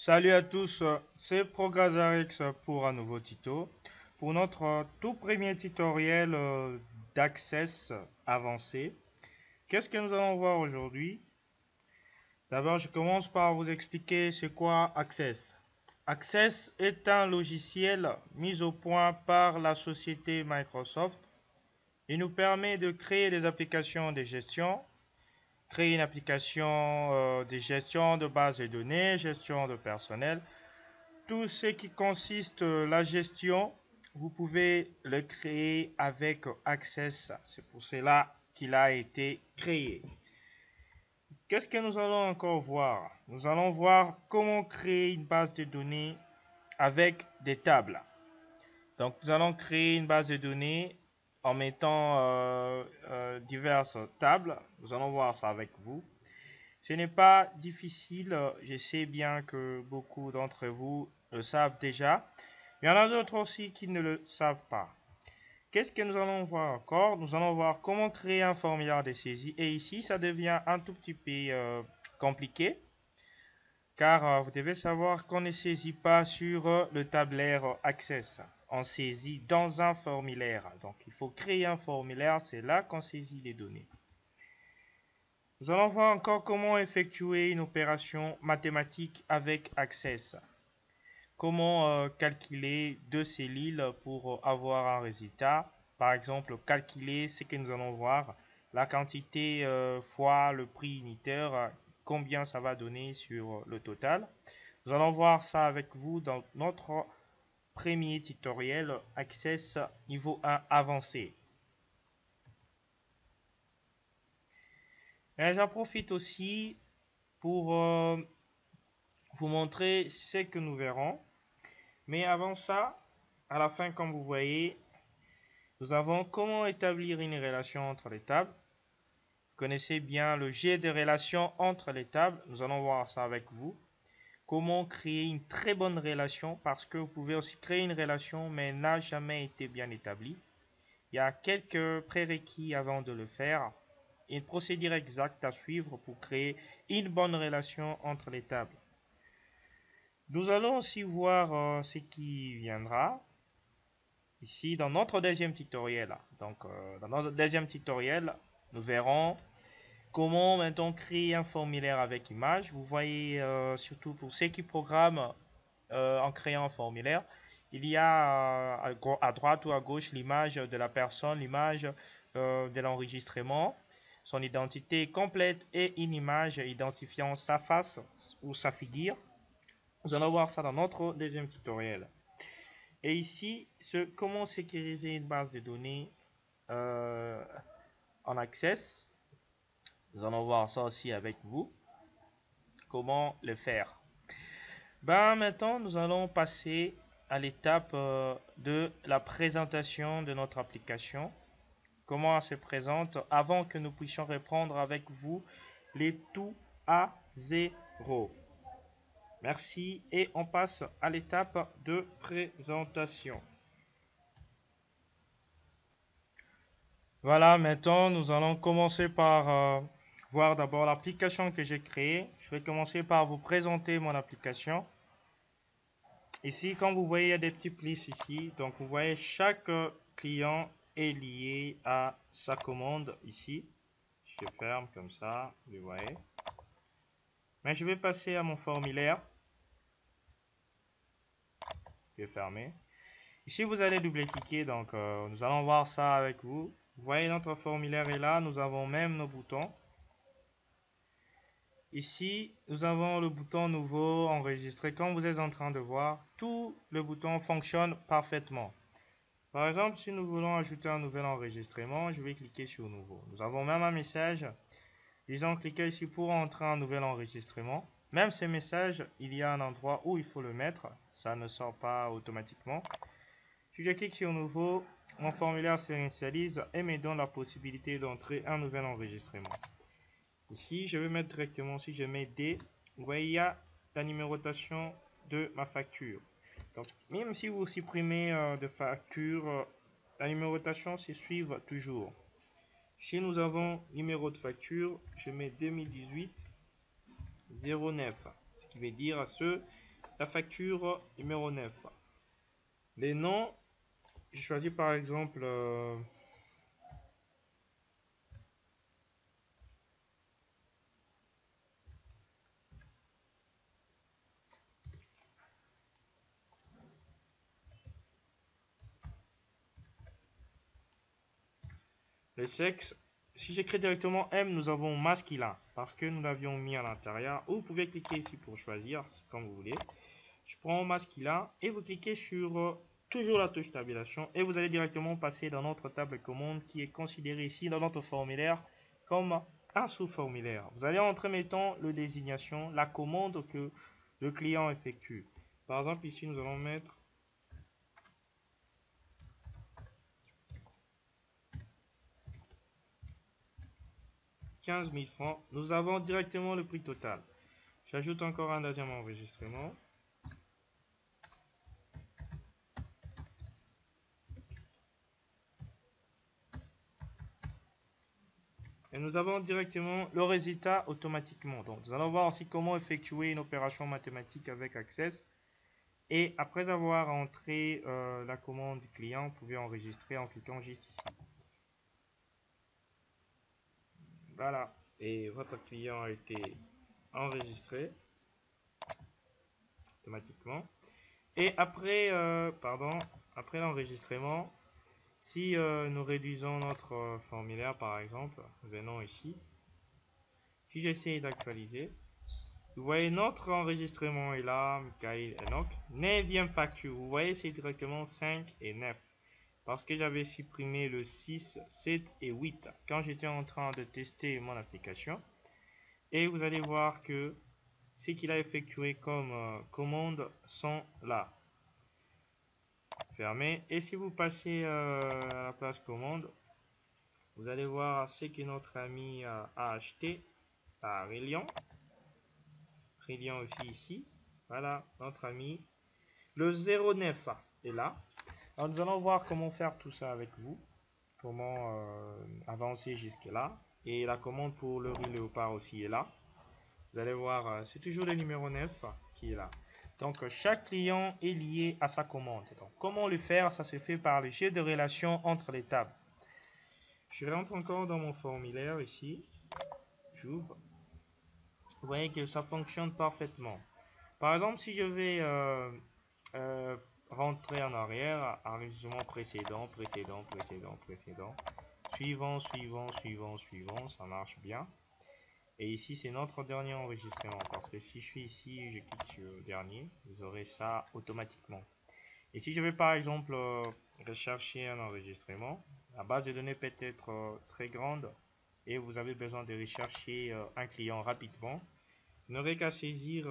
Salut à tous, c'est Prograzarix pour un nouveau tuto. Pour notre tout premier tutoriel d'Access avancé, qu'est-ce que nous allons voir aujourd'hui? D'abord, je commence par vous expliquer c'est quoi Access. Access est un logiciel mis au point par la société Microsoft. Il nous permet de créer des applications de gestion, créer une application de gestion de base de données, gestion de personnel. Tout ce qui consiste la gestion, vous pouvez le créer avec Access. C'est pour cela qu'il a été créé. Qu'est-ce que nous allons encore voir? Nous allons voir comment créer une base de données avec des tables. Donc, nous allons créer une base de données en mettant diverses tables. Nous allons voir ça avec vous. Ce n'est pas difficile. Je sais bien que beaucoup d'entre vous le savent déjà. Il y en a d'autres aussi qui ne le savent pas. Qu'est-ce que nous allons voir encore? Nous allons voir comment créer un formulaire de saisie. Et ici, ça devient un tout petit peu compliqué. Car vous devez savoir qu'on ne saisit pas sur le tableur Access. On saisit dans un formulaire. Donc, il faut créer un formulaire. C'est là qu'on saisit les données. Nous allons voir encore comment effectuer une opération mathématique avec Access. Comment calculer deux cellules pour avoir un résultat. Par exemple, calculer ce que nous allons voir, la quantité fois le prix unitaire, combien ça va donner sur le total. Nous allons voir ça avec vous dans notre premier tutoriel Access niveau 1 avancé. Et j'en profite aussi pour vous montrer ce que nous verrons. Mais avant ça, à la fin, comme vous voyez, nous avons comment établir une relation entre les tables. Vous connaissez bien le jet de relation entre les tables. Nous allons voir ça avec vous. Comment créer une très bonne relation, parce que vous pouvez aussi créer une relation, mais elle n'a jamais été bien établie. Il y a quelques prérequis avant de le faire. Une procédure exacte à suivre pour créer une bonne relation entre les tables. Nous allons aussi voir ce qui viendra ici dans notre deuxième tutoriel. Donc, dans notre deuxième tutoriel, nous verrons comment maintenant créer un formulaire avec image. Vous voyez, surtout pour ceux qui programment en créant un formulaire, il y a à droite ou à gauche l'image de la personne, l'image de l'enregistrement, son identité complète et une image identifiant sa face ou sa figure. Nous allons voir ça dans notre deuxième tutoriel. Et ici, comment sécuriser une base de données en Access. Nous allons voir ça aussi avec vous. Comment le faire? Maintenant, nous allons passer à l'étape de la présentation de notre application. Comment elle se présente avant que nous puissions répondre avec vous les tout à 0. Merci et on passe à l'étape de présentation. Voilà, maintenant nous allons commencer par voir d'abord l'application que j'ai créée. Je vais commencer par vous présenter mon application. Ici, comme vous voyez, il y a des petits plis ici. Donc, vous voyez, chaque client est lié à sa commande ici. Je ferme comme ça, vous voyez. Mais je vais passer à mon formulaire. Je vais fermer. Ici, vous allez double-cliquer. Donc, nous allons voir ça avec vous. Vous voyez, notre formulaire est là. Nous avons même nos boutons. Ici, nous avons le bouton nouveau enregistrer. Comme vous êtes en train de voir, tout le bouton fonctionne parfaitement. Par exemple, si nous voulons ajouter un nouvel enregistrement, je vais cliquer sur nouveau. Nous avons même un message disant cliquez ici pour entrer un nouvel enregistrement. Même ces messages, il y a un endroit où il faut le mettre. Ça ne sort pas automatiquement. Si je clique sur nouveau, mon formulaire s'initialise et me donne la possibilité d'entrer un nouvel enregistrement. Ici, je vais mettre directement, si je mets D, vous voyez, il y a la numérotation de ma facture. Donc, même si vous supprimez de facture, la numérotation se suive toujours. Si nous avons numéro de facture, je mets 2018 09, ce qui veut dire à ce la facture numéro 9. Les noms, je choisis par exemple le sexe. Si j'écris directement M, nous avons masculin parce que nous l'avions mis à l'intérieur. Ou vous pouvez cliquer ici pour choisir, comme vous voulez. Je prends masculin et vous cliquez sur toujours la touche tabulation et vous allez directement passer dans notre table de commande qui est considérée ici dans notre formulaire comme un sous-formulaire. Vous allez entrer, mettons, le désignation, la commande que le client effectue. Par exemple, ici, nous allons mettre 15 000 francs. Nous avons directement le prix total. J'ajoute encore un deuxième enregistrement. Et nous avons directement le résultat automatiquement. Donc, nous allons voir aussi comment effectuer une opération mathématique avec Access. Et après avoir entré la commande du client, vous pouvez enregistrer en cliquant juste ici. Voilà. Et votre client a été enregistré automatiquement. Et après, après l'enregistrement, si nous réduisons notre formulaire par exemple, venons ici. Si j'essaie d'actualiser, vous voyez notre enregistrement est là, Michael Enoch. 9e facture, vous voyez c'est directement 5 et 9. Parce que j'avais supprimé le 6, 7 et 8 quand j'étais en train de tester mon application. Et vous allez voir que ce qu'il a effectué comme commande sont là. Fermé. Et si vous passez à la place commande, vous allez voir ce que notre ami a acheté à Rélion. Rélion aussi ici. Voilà, notre ami. Le 09 est là. Alors nous allons voir comment faire tout ça avec vous. Comment avancer jusque là. Et la commande pour le riz léopard aussi est là. Vous allez voir, c'est toujours le numéro 9 qui est là. Donc, chaque client est lié à sa commande. Donc, comment le faire? Ça se fait par le jeu de relation entre les tables. Je rentre encore dans mon formulaire ici. J'ouvre. Vous voyez que ça fonctionne parfaitement. Par exemple, si je vais rentrer en arrière, enregistrement précédent, suivant, ça marche bien. Et ici, c'est notre dernier enregistrement. Parce que si je suis ici, je clique sur le dernier, vous aurez ça automatiquement. Et si je vais par exemple rechercher un enregistrement, la base de données peut être très grande et vous avez besoin de rechercher un client rapidement. Vous n'aurez qu'à saisir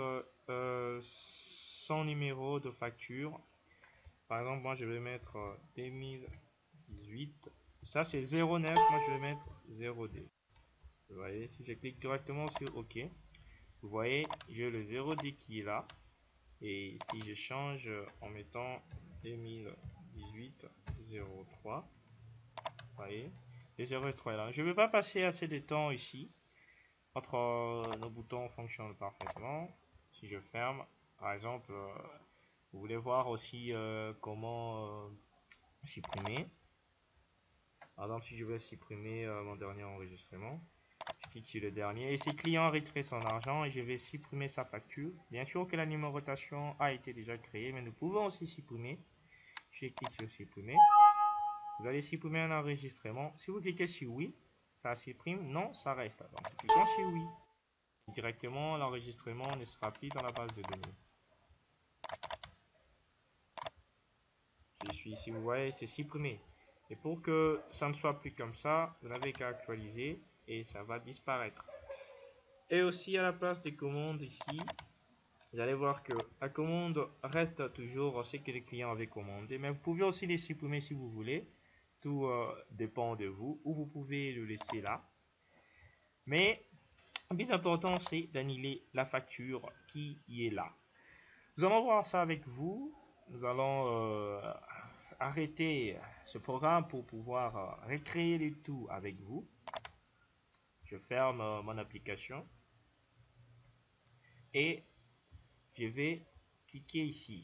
son numéro de facture. Par exemple, moi je vais mettre 2018. Ça c'est 09, moi je vais mettre 0D. Vous voyez, si je clique directement sur OK, vous voyez, j'ai le 0D qui est là. Et si je change en mettant 2018 03, vous voyez, le 03 est là. Je ne vais pas passer assez de temps ici. Nos boutons fonctionnent parfaitement. Si je ferme, par exemple, vous voulez voir aussi comment supprimer. Par exemple, si je veux supprimer mon dernier enregistrement, je clique sur le dernier et c'est client a retiré son argent et je vais supprimer sa facture. Bien sûr que la numérotation a été déjà créée, mais nous pouvons aussi supprimer. Je clique sur supprimer. Vous allez supprimer un enregistrement. Si vous cliquez sur oui, ça supprime. Non, ça reste. Donc, cliquons sur oui. Directement, l'enregistrement ne sera plus dans la base de données. Je suis ici, vous voyez, c'est supprimé. Et pour que ça ne soit plus comme ça, vous n'avez qu'à actualiser et ça va disparaître. Et aussi à la place des commandes ici, vous allez voir que la commande reste toujours ce que le client avait commandé, mais vous pouvez aussi les supprimer si vous voulez. Tout dépend de vous, ou vous pouvez le laisser là. Mais le plus important, c'est d'annuler la facture qui y est là. Nous allons voir ça avec vous. Nous allons arrêter ce programme pour pouvoir recréer le tout avec vous. Je ferme mon application et je vais cliquez ici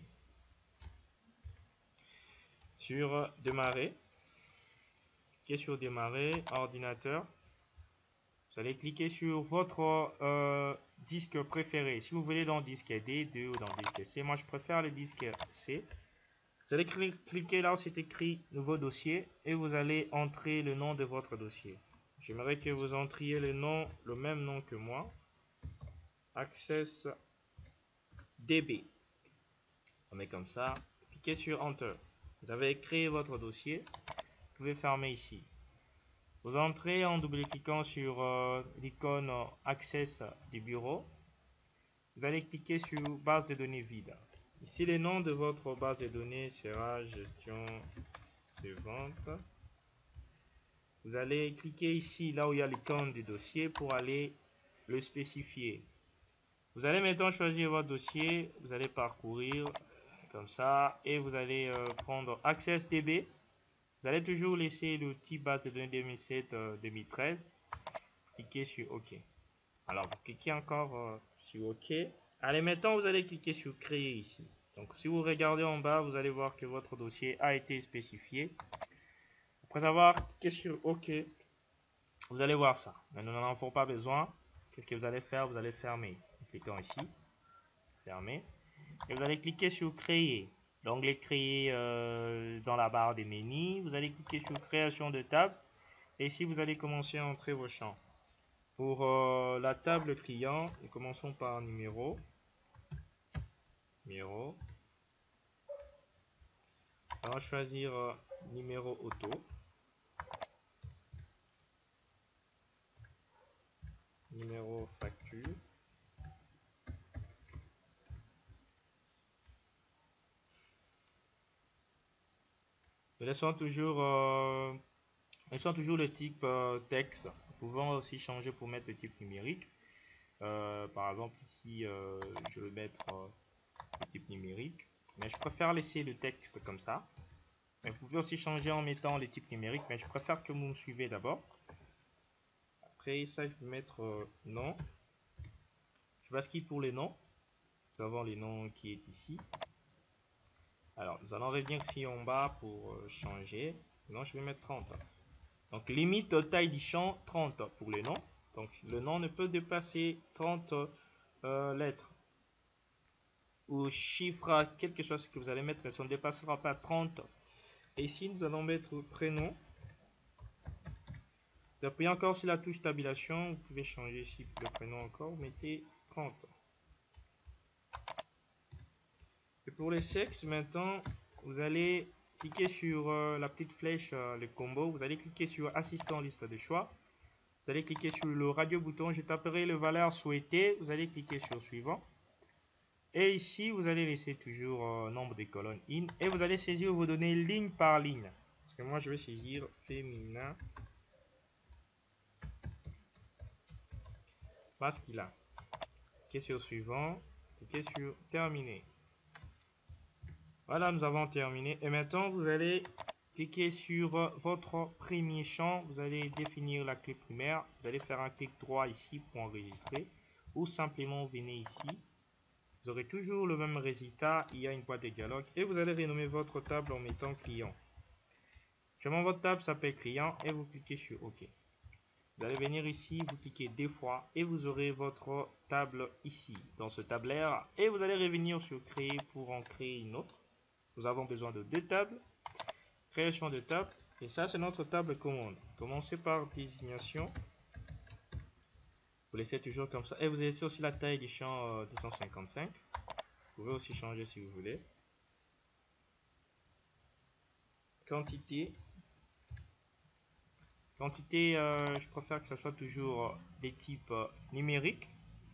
sur démarrer. Cliquez sur démarrer ordinateur. Vous allez cliquer sur votre disque préféré. Si vous voulez dans le disque D2 ou dans le disque C, moi je préfère le disque C. Vous allez cliquer là où c'est écrit nouveau dossier et vous allez entrer le nom de votre dossier. J'aimerais que vous entriez le même nom que moi. Access DB. On met comme ça. Cliquez sur Enter. Vous avez créé votre dossier. Vous pouvez fermer ici. Vous entrez en double-cliquant sur l'icône Access du bureau. Vous allez cliquer sur base de données vide. Ici, le nom de votre base de données sera gestion de vente. Vous allez cliquer ici, là où il y a l'icône du dossier, pour aller le spécifier. Vous allez maintenant choisir votre dossier. Vous allez parcourir comme ça et vous allez prendre Access DB. Vous allez toujours laisser le type base de données 2007-2013. Cliquez sur OK. Alors, vous cliquez encore sur OK. Allez, maintenant, vous allez cliquer sur Créer ici. Donc, si vous regardez en bas, vous allez voir que votre dossier a été spécifié. Après avoir cliqué sur OK, vous allez voir ça. Mais nous n'en avons pas besoin. Qu'est-ce que vous allez faire? Vous allez fermer. En cliquant ici. Fermer. Et vous allez cliquer sur Créer. L'onglet Créer dans la barre des menus. Vous allez cliquer sur Création de table. Et ici, vous allez commencer à entrer vos champs. Pour la table client, nous commençons par numéro. On va choisir numéro auto. Numéro facture. Nous laissons toujours le type texte. Nous pouvons aussi changer pour mettre le type numérique. Par exemple, ici, je vais mettre le type numérique. Mais je préfère laisser le texte comme ça. Mais vous pouvez aussi changer en mettant les types numériques. Mais je préfère que vous me suivez d'abord. Après ça, je vais mettre nom. Je bascule pour les noms. Nous avons les noms qui est ici. Alors, nous allons revenir ici en bas pour changer. Non, je vais mettre 30. Donc, limite taille du champ 30 pour les noms. Donc, le nom ne peut dépasser 30 lettres ou chiffres, quelque chose que vous allez mettre, mais ça ne dépassera pas 30. Et ici, nous allons mettre prénom. Vous appuyez encore sur la touche tabulation. Vous pouvez changer ici le prénom encore. Vous mettez 30. Et pour les sexes, maintenant, vous allez cliquer sur la petite flèche, le combo. Vous allez cliquer sur assistant liste de choix. Vous allez cliquer sur le radio bouton. Je taperai le valeur souhaitée. Vous allez cliquer sur suivant. Et ici, vous allez laisser toujours nombre de colonnes in. Et vous allez saisir vos données ligne par ligne. Parce que moi, je vais saisir féminin masculin. Cliquez sur suivant. Cliquez sur terminer. Voilà, nous avons terminé. Et maintenant, vous allez cliquer sur votre premier champ. Vous allez définir la clé primaire. Vous allez faire un clic droit ici pour enregistrer. Ou simplement, venez ici. Vous aurez toujours le même résultat. Il y a une boîte de dialogue. Et vous allez renommer votre table en mettant client. Justement, votre table s'appelle client. Et vous cliquez sur OK. Vous allez venir ici, vous cliquez deux fois. Et vous aurez votre table ici, dans ce tablaire. Et vous allez revenir sur créer pour en créer une autre. Nous avons besoin de deux tables. Création de table. Et ça, c'est notre table commande. Commencez par désignation. Vous laissez toujours comme ça. Et vous laissez aussi la taille du champ 255. Vous pouvez aussi changer si vous voulez. Quantité. Quantité, je préfère que ce soit toujours des types numériques.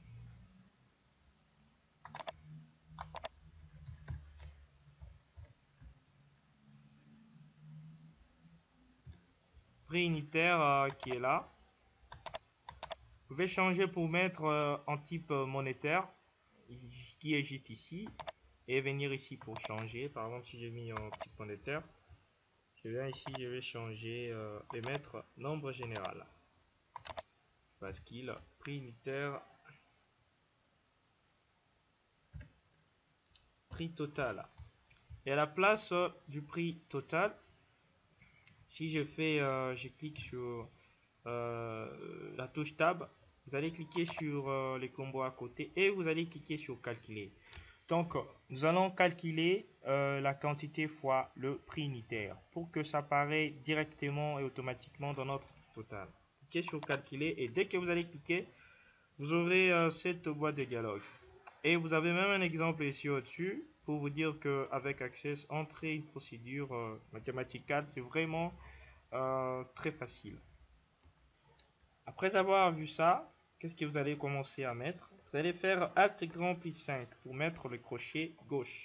Prix unitaire qui est là. Vous pouvez changer pour mettre en type monétaire qui est juste ici et venir ici pour changer. Par exemple, si j'ai mis en type monétaire, je viens ici, je vais changer et mettre nombre général. Parce qu'il prix unitaire prix total. Et à la place du prix total, si je clique sur la touche Tab, vous allez cliquer sur les combos à côté et vous allez cliquer sur calculer. Donc, nous allons calculer la quantité fois le prix unitaire pour que ça apparaisse directement et automatiquement dans notre total. Cliquez sur calculer et dès que vous allez cliquer, vous aurez cette boîte de dialogue. Et vous avez même un exemple ici au-dessus pour vous dire qu'avec Access, entrer une procédure mathématicale, c'est vraiment très facile. Après avoir vu ça, qu'est-ce que vous allez commencer à mettre? Vous allez faire Alt grand plus 5 pour mettre le crochet gauche.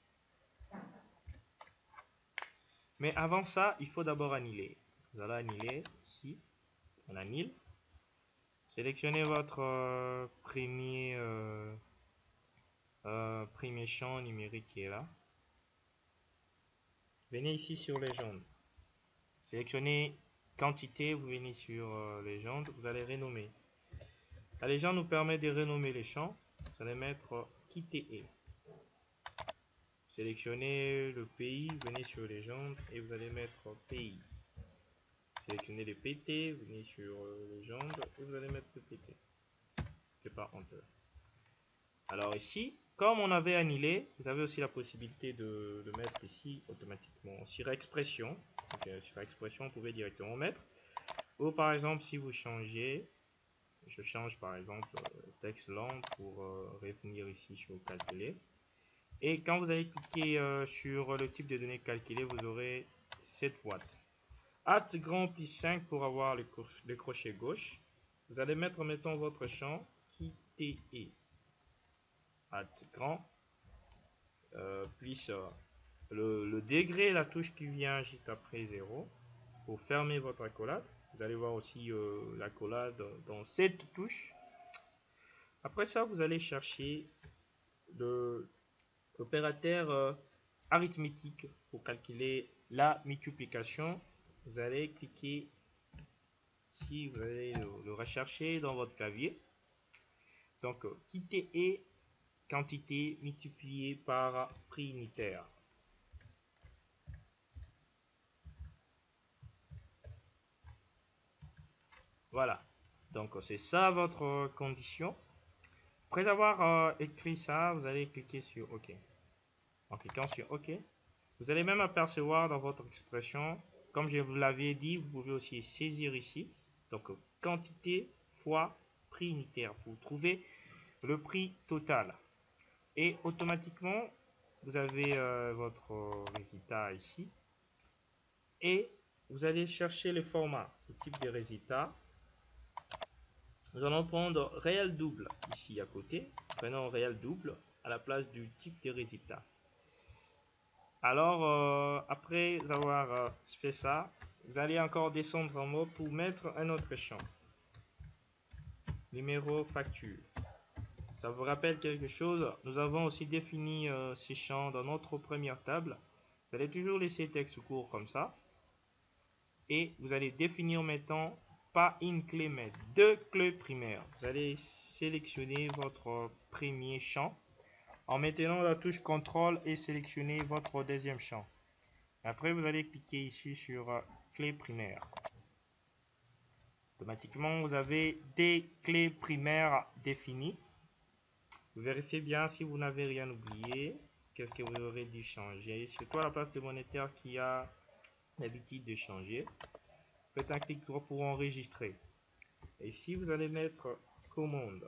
Mais avant ça, il faut d'abord annuler. Vous allez annuler ici. On annule. Sélectionnez votre premier champ numérique qui est là. Venez ici sur légende. Sélectionnez quantité, vous venez sur légende, vous allez renommer. La légende nous permet de renommer les champs. Vous allez mettre quitter. Sélectionnez le pays, venez sur légende et vous allez mettre pays. Sélectionnez les PT, venez sur légende et vous allez mettre le PT. C'est pas Enter. Alors ici, comme on avait annulé, vous avez aussi la possibilité de mettre ici automatiquement sur expression. Donc, sur expression, vous pouvez directement mettre. Ou par exemple, si vous changez, je change par exemple texte lang pour revenir ici sur calculer. Et quand vous allez cliquer sur le type de données calculées, vous aurez cette boîte. Alt grand plus 5 pour avoir le crochet gauche. Vous allez mettre, mettons, votre champ quitter. Alt grand plus le degré, la touche qui vient juste après 0 pour fermer votre accolade. Vous allez voir aussi l'accolade dans cette touche. Après ça, vous allez chercher l'opérateur arithmétique pour calculer la multiplication. Vous allez cliquer ici, vous allez le rechercher dans votre clavier. Donc, quitter et quantité multipliée par prix unitaire. Voilà. Donc, c'est ça votre condition. Après avoir écrit ça, vous allez cliquer sur OK. En cliquant sur OK, vous allez même apercevoir dans votre expression, comme je vous l'avais dit, vous pouvez aussi saisir ici. Donc, quantité fois prix unitaire pour trouver le prix total. Et automatiquement, vous avez votre résultat ici. Et vous allez chercher le format, le type de résultat. Nous allons prendre réel double ici à côté. Prenons réel double à la place du type de résultat. Alors, après avoir fait ça, vous allez encore descendre en haut pour mettre un autre champ. Numéro facture. Ça vous rappelle quelque chose? Nous avons aussi défini ces champs dans notre première table. Vous allez toujours laisser le texte court comme ça. Et vous allez définir maintenant pas une clé mais deux clés primaires. Vous allez sélectionner votre premier champ en maintenant la touche CTRL et sélectionner votre deuxième champ. Après, vous allez cliquer ici sur clé primaire. Automatiquement, vous avez des clés primaires définies. Vous vérifiez bien si vous n'avez rien oublié. Qu'est-ce que vous aurez dû changer? C'est quoi la place de monétaire qui a l'habitude de changer? Faites un clic droit pour enregistrer. Et ici, vous allez mettre commande.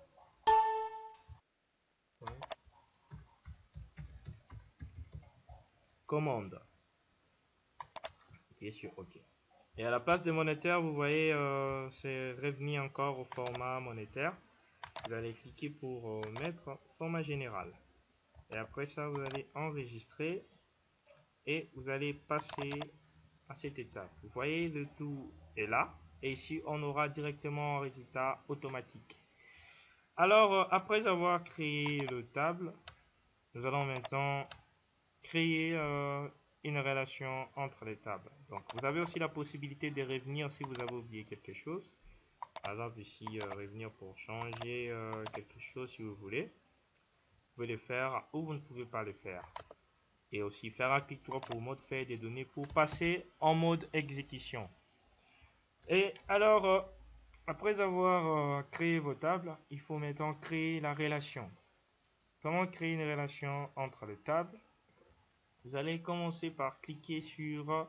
Commande. Cliquez sur OK. Et à la place de monétaire, vous voyez, c'est revenir encore au format monétaire. Vous allez cliquer pour mettre format général. Et après ça, vous allez enregistrer. Et vous allez passer à cette étape. Vous voyez, le tout est là. Et ici, on aura directement un résultat automatique. Alors, après avoir créé le table, nous allons maintenant créer une relation entre les tables. Donc, vous avez aussi la possibilité de revenir si vous avez oublié quelque chose. Par exemple, ici, revenir pour changer quelque chose si vous voulez. pouvez le faire ou vous ne pouvez pas le faire. Et aussi faire un clic droit pour mode feuille des données pour passer en mode exécution. Et alors, après avoir créé vos tables, il faut maintenant créer la relation. Comment créer une relation entre les tables? Vous allez commencer par cliquer sur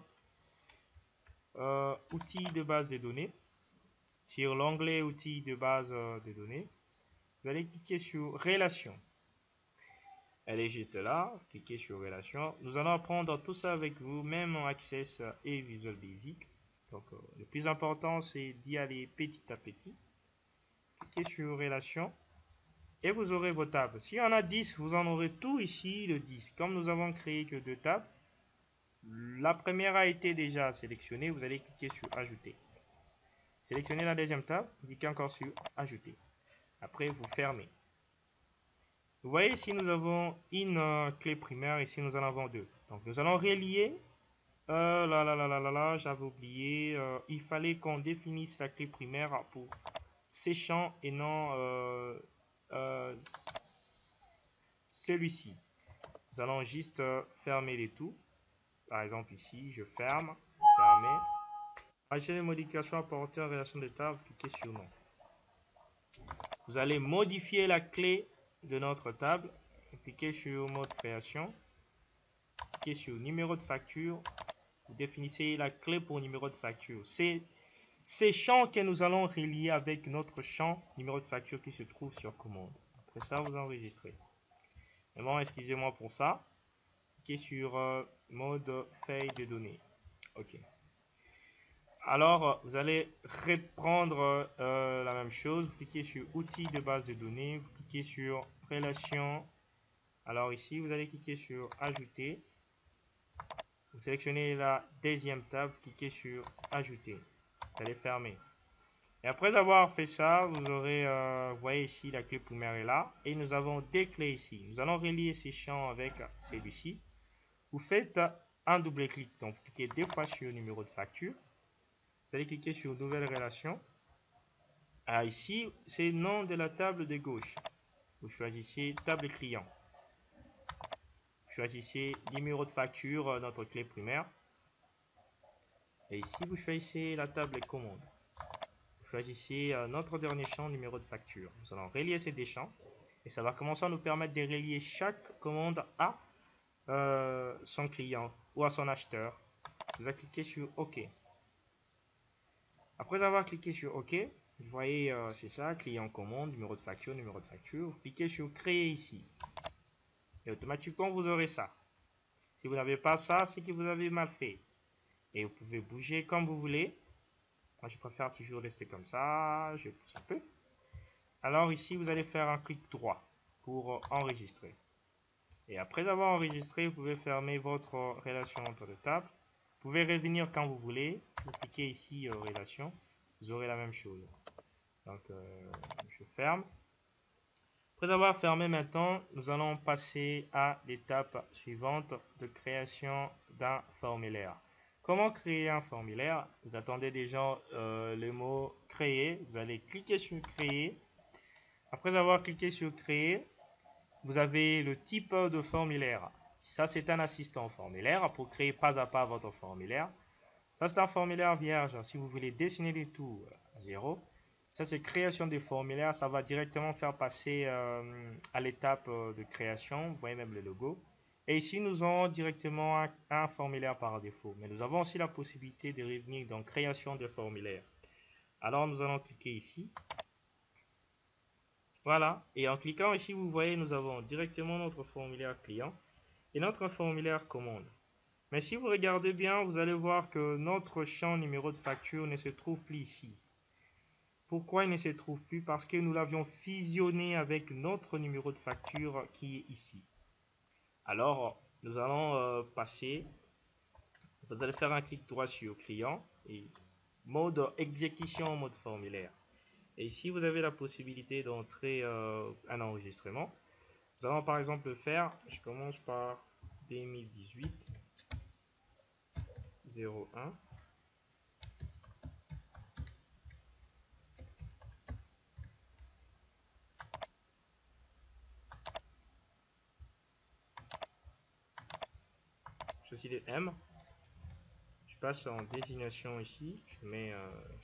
outils de base de données. Sur l'onglet outils de base de données, vous allez cliquer sur relation. Elle est juste là. Cliquez sur relation. Nous allons apprendre tout ça avec vous, même en Access et Visual Basic. Donc, le plus important, c'est d'y aller petit à petit. Cliquez sur relation. Et vous aurez vos tables. S'il y en a 10, vous en aurez tout ici, le 10. Comme nous avons créé que 2 tables, la première a été déjà sélectionnée. Vous allez cliquer sur ajouter. Sélectionnez la deuxième table, cliquez encore sur ajouter. Après, vous fermez. Vous voyez ici, nous avons une clé primaire. Ici, nous en avons 2. Donc, nous allons relier. J'avais oublié. Il fallait qu'on définisse la clé primaire pour ces champs et non celui-ci. Nous allons juste fermer les tout. Par exemple, ici, je ferme. Fermer. Ajouter les modifications apportées en relation de table. Cliquez sur non. Vous allez modifier la clé de notre table. Cliquez sur mode création. Cliquez sur numéro de facture. Vous définissez la clé pour numéro de facture. C'est ces champs que nous allons relier avec notre champ numéro de facture qui se trouve sur commande. Après ça, vous enregistrez. Et bon, excusez-moi pour ça. Cliquez sur mode feuille de données. OK. Alors, vous allez reprendre la même chose. Vous cliquez sur outils de base de données. Vous cliquez sur relation. Alors ici, vous allez cliquer sur ajouter. Vous sélectionnez la deuxième table. Cliquez sur ajouter. Vous allez fermer. Et après avoir fait ça, vous aurez, vous voyez ici, la clé primaire est là. Et nous avons des clés ici. Nous allons relier ces champs avec celui-ci. Vous faites un double clic. Donc, vous cliquez 2 fois sur le numéro de facture. Vous allez cliquer sur nouvelle relation. Alors ici, c'est le nom de la table de gauche. Vous choisissez table client. Vous choisissez numéro de facture, notre clé primaire. Et ici, vous choisissez la table commande. Vous choisissez notre dernier champ, numéro de facture. Nous allons relier ces deux champs. Et ça va commencer à nous permettre de relier chaque commande à son client ou à son acheteur. Vous allez cliquer sur OK. Après avoir cliqué sur OK, vous voyez, c'est ça, client commande, numéro de facture, numéro de facture. Vous cliquez sur créer ici. Et automatiquement, vous aurez ça. Si vous n'avez pas ça, c'est que vous avez mal fait. Et vous pouvez bouger comme vous voulez. Moi, je préfère toujours rester comme ça. Je pousse un peu. Alors ici, vous allez faire un clic droit pour enregistrer. Et après avoir enregistré, vous pouvez fermer votre relation entre les tables. Vous pouvez revenir quand vous voulez. Vous cliquez ici relation. Vous aurez la même chose. Donc, je ferme. Après avoir fermé maintenant, nous allons passer à l'étape suivante de création d'un formulaire. Comment créer un formulaire? Vous attendez déjà le mot créer. Vous allez cliquer sur créer. Après avoir cliqué sur créer, vous avez le type de formulaire. Ça, c'est un assistant formulaire pour créer pas à pas votre formulaire. Ça, c'est un formulaire vierge. Si vous voulez dessiner les tout à 0, ça, c'est création des formulaires. Ça va directement faire passer à l'étape de création. Vous voyez même le logo. Et ici, nous avons directement un formulaire par défaut. Mais nous avons aussi la possibilité de revenir dans création de formulaire. Alors, nous allons cliquer ici. Voilà. Et en cliquant ici, vous voyez, nous avons directement notre formulaire client et notre formulaire commande. Mais si vous regardez bien, vous allez voir que notre champ numéro de facture ne se trouve plus ici. Pourquoi il ne se trouve plus? Parce que nous l'avions fusionné avec notre numéro de facture qui est ici. Alors, nous allons passer. Vous allez faire un clic droit sur client et mode exécution, mode formulaire. Et ici, vous avez la possibilité d'entrer un enregistrement. Nous allons par exemple faire, je commence par 2018 01. petit M. Je passe en désignation ici. Je mets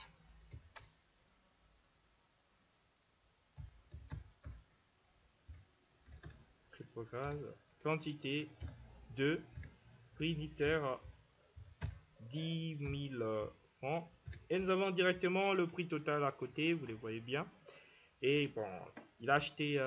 cryptographe, quantité de prix unitaire 10 000 francs. Et nous avons directement le prix total à côté, vous les voyez bien. Et bon, il a acheté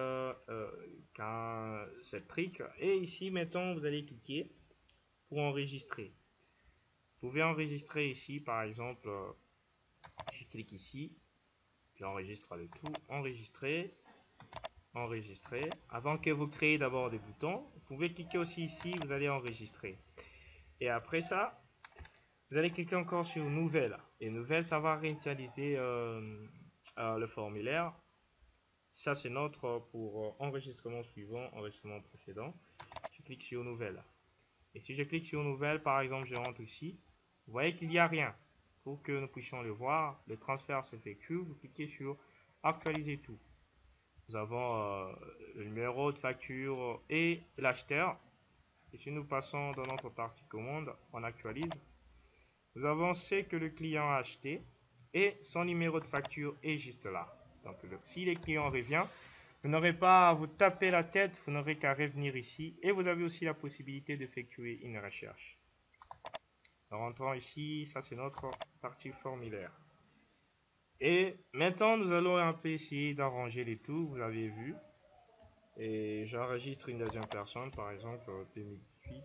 cette trick. Et ici, maintenant, vous allez cliquer pour enregistrer. Vous pouvez enregistrer ici, par exemple, je clique ici, j'enregistre le tout, enregistrer, enregistrer. Avant que vous créez d'abord des boutons, vous pouvez cliquer aussi ici, vous allez enregistrer. Et après ça, vous allez cliquer encore sur nouvelle. Et nouvelle, ça va réinitialiser le formulaire. Ça, c'est notre pour enregistrement suivant, enregistrement précédent. Je clique sur nouvelle. Et si je clique sur nouvelle, par exemple, je rentre ici. Vous voyez qu'il n'y a rien. Pour que nous puissions le voir, le transfert s'effectue. Vous cliquez sur actualiser tout. Nous avons le numéro de facture et l'acheteur. Et si nous passons dans notre partie commande, on actualise. Nous avons ce que le client a acheté et son numéro de facture est juste là. Donc, si le client revient, vous n'aurez pas à vous taper la tête, vous n'aurez qu'à revenir ici. Et vous avez aussi la possibilité d'effectuer une recherche. En rentrant ici, ça c'est notre partie formulaire. Et maintenant, nous allons un peu essayer d'arranger les tout, vous l'avez vu. Et j'enregistre une deuxième personne, par exemple 2018.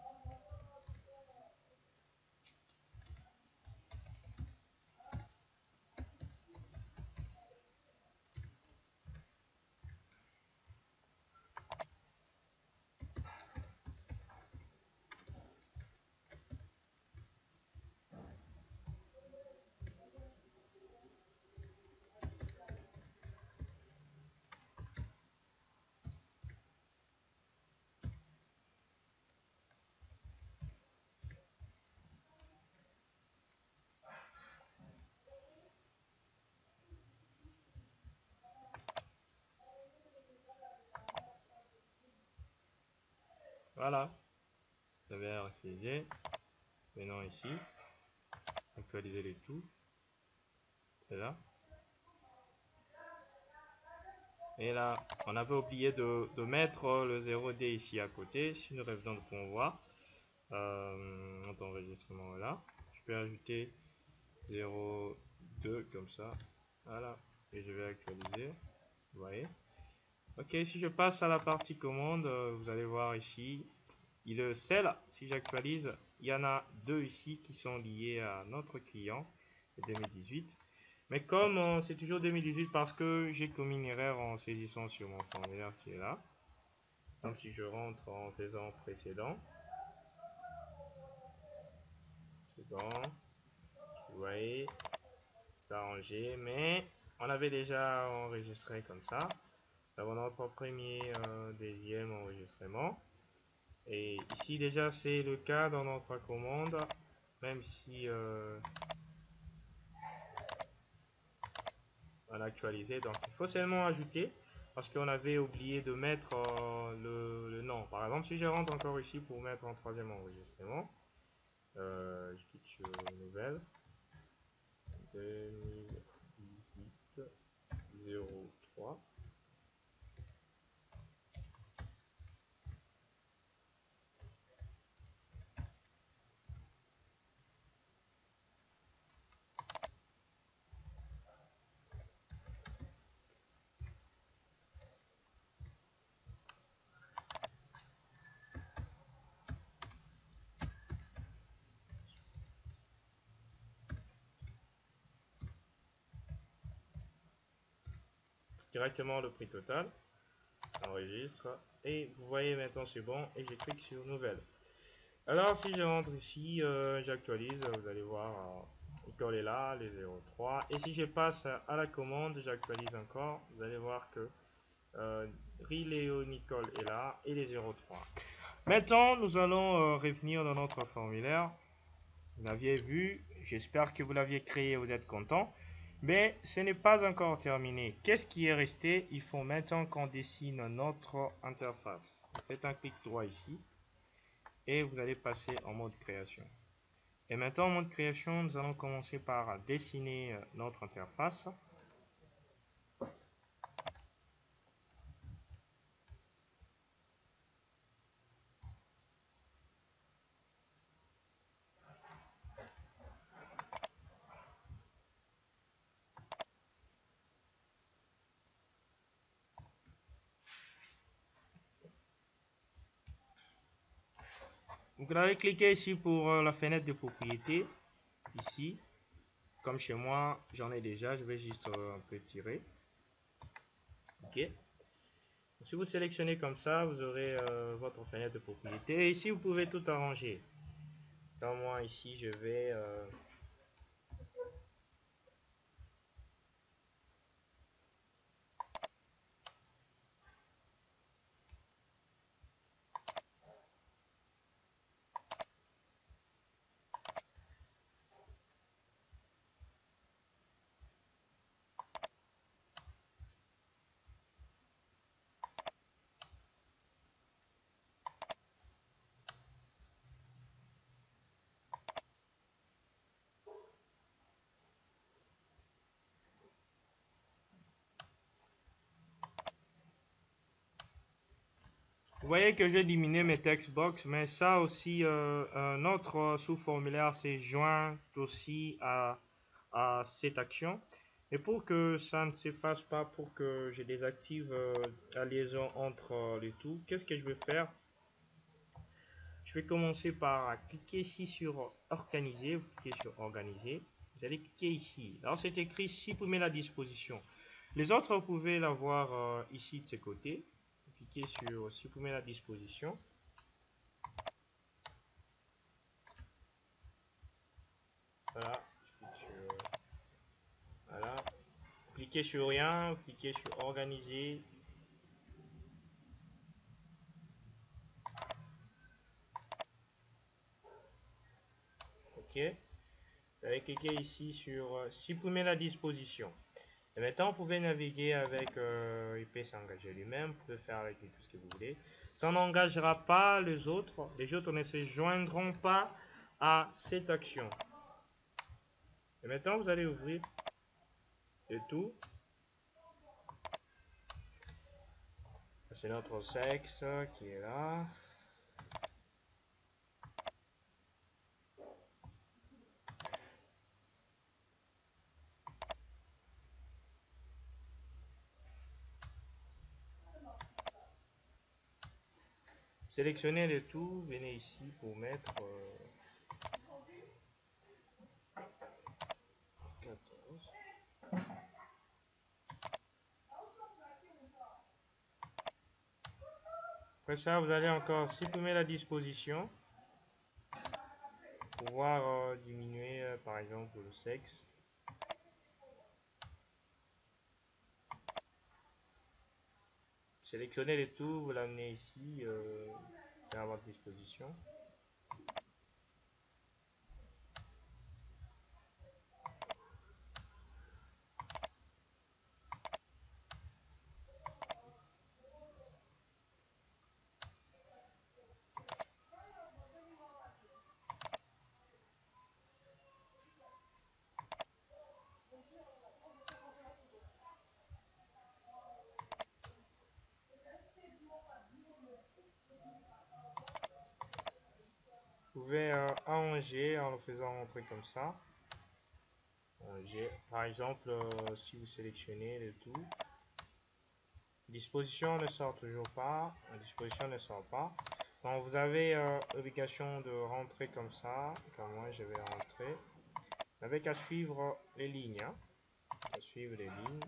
Voilà, vous avez actualisé. Maintenant ici, actualiser les tout. C'est là. Et là, on avait oublié de mettre le 0D ici à côté. Si nous revenons de pouvoir voir, notre enregistrement est là. Je peux ajouter 0,2 comme ça. Voilà. Et je vais actualiser. Vous voyez. Ok, si je passe à la partie commande, vous allez voir ici, celle, si j'actualise, il y en a deux ici qui sont liés à notre client 2018. Mais comme c'est toujours 2018 parce que j'ai commis une erreur en saisissant sur mon formulaire qui est là. Donc si je rentre en faisant précédent, c'est bon. Vous voyez, c'est arrangé, mais on avait déjà enregistré comme ça. Nous avons notre premier, deuxième enregistrement. Et ici déjà c'est le cas dans notre commande, même si on a actualisé. Donc il faut seulement ajouter parce qu'on avait oublié de mettre le nom. Par exemple, si je rentre encore ici pour mettre un troisième enregistrement, je clique sur nouvelle 2018 03. Directement le prix total, enregistre, et vous voyez maintenant c'est bon, et je clique sur nouvelle. Alors si je rentre ici, j'actualise, vous allez voir, Nicole est là, les 03, et si je passe à la commande, j'actualise encore, vous allez voir que Rileo Nicole est là, et les 03. Maintenant, nous allons revenir dans notre formulaire. Vous l'aviez vu, j'espère que vous l'aviez créé, vous êtes content. Mais ce n'est pas encore terminé. Qu'est-ce qui est resté? Il faut maintenant qu'on dessine notre interface. Faites un clic droit ici. et vous allez passer en mode création. Et maintenant, en mode création, nous allons commencer par dessiner notre interface. Vous allez cliquer ici pour la fenêtre de propriété, ici. Comme chez moi, j'en ai déjà, je vais juste un peu tirer. Ok. Si vous sélectionnez comme ça, vous aurez votre fenêtre de propriété. Et ici, vous pouvez tout arranger. Comme moi, ici, je vais... Vous voyez que j'ai diminué mes textbox, mais ça aussi, un autre sous-formulaire s'est joint aussi à cette action. Et pour que ça ne s'efface pas, pour que je désactive la liaison entre les tout, qu'est-ce que je vais faire? Je vais commencer par cliquer ici sur organiser. Vous cliquez sur organiser. Vous allez cliquer ici. Alors c'est écrit supprimer la disposition. Les autres, vous pouvez l'avoir ici de ce côté. Cliquez sur supprimer la disposition. Voilà. Voilà. Cliquez sur rien. Cliquez sur organiser. Ok. Vous allez cliquer ici sur supprimer la disposition. Et maintenant, vous pouvez naviguer avec il peut s'engager lui-même, vous pouvez faire avec lui tout ce que vous voulez. Ça n'engagera pas les autres ne se joindront pas à cette action. Et maintenant, vous allez ouvrir le tout. C'est notre sexe qui est là. Sélectionnez le tout, venez ici pour mettre 14. Après ça, vous allez encore supprimer la disposition pour pouvoir diminuer par exemple le sexe. Sélectionnez le tout, vous l'amenez ici à votre disposition. Vous pouvez arranger en le faisant rentrer comme ça. Par exemple, si vous sélectionnez le tout, disposition ne sort toujours pas, disposition ne sort pas. Donc vous avez l'obligation de rentrer comme ça, comme moi je vais rentrer, avec à suivre les lignes. Hein. À suivre les lignes.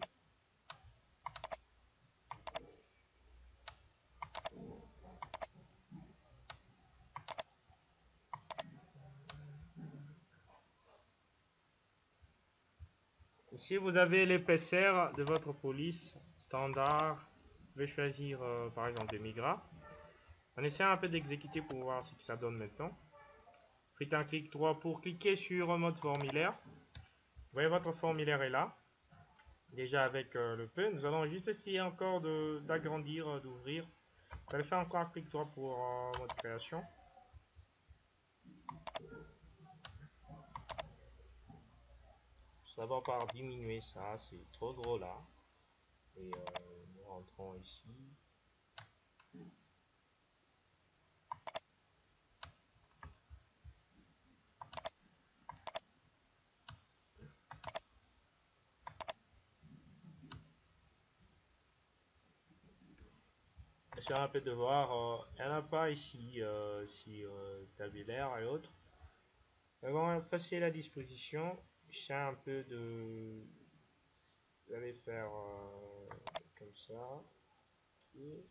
Ici, vous avez l'épaisseur de votre police standard. Vous pouvez choisir par exemple des Migra. On essaie un peu d'exécuter pour voir ce que ça donne maintenant. Faites un clic droit pour cliquer sur mode formulaire. Vous voyez, votre formulaire est là. Déjà avec le P. Nous allons juste essayer encore d'agrandir, d'ouvrir. Vous allez faire encore un clic droit pour mode création. d'abord par diminuer ça, c'est trop gros là. Et nous rentrons ici. Essayons un peu de voir, il n'y en a pas ici sur tabulaire et autres. Donc on va passer la disposition. C'est un peu de... Vous allez faire comme ça. Okay.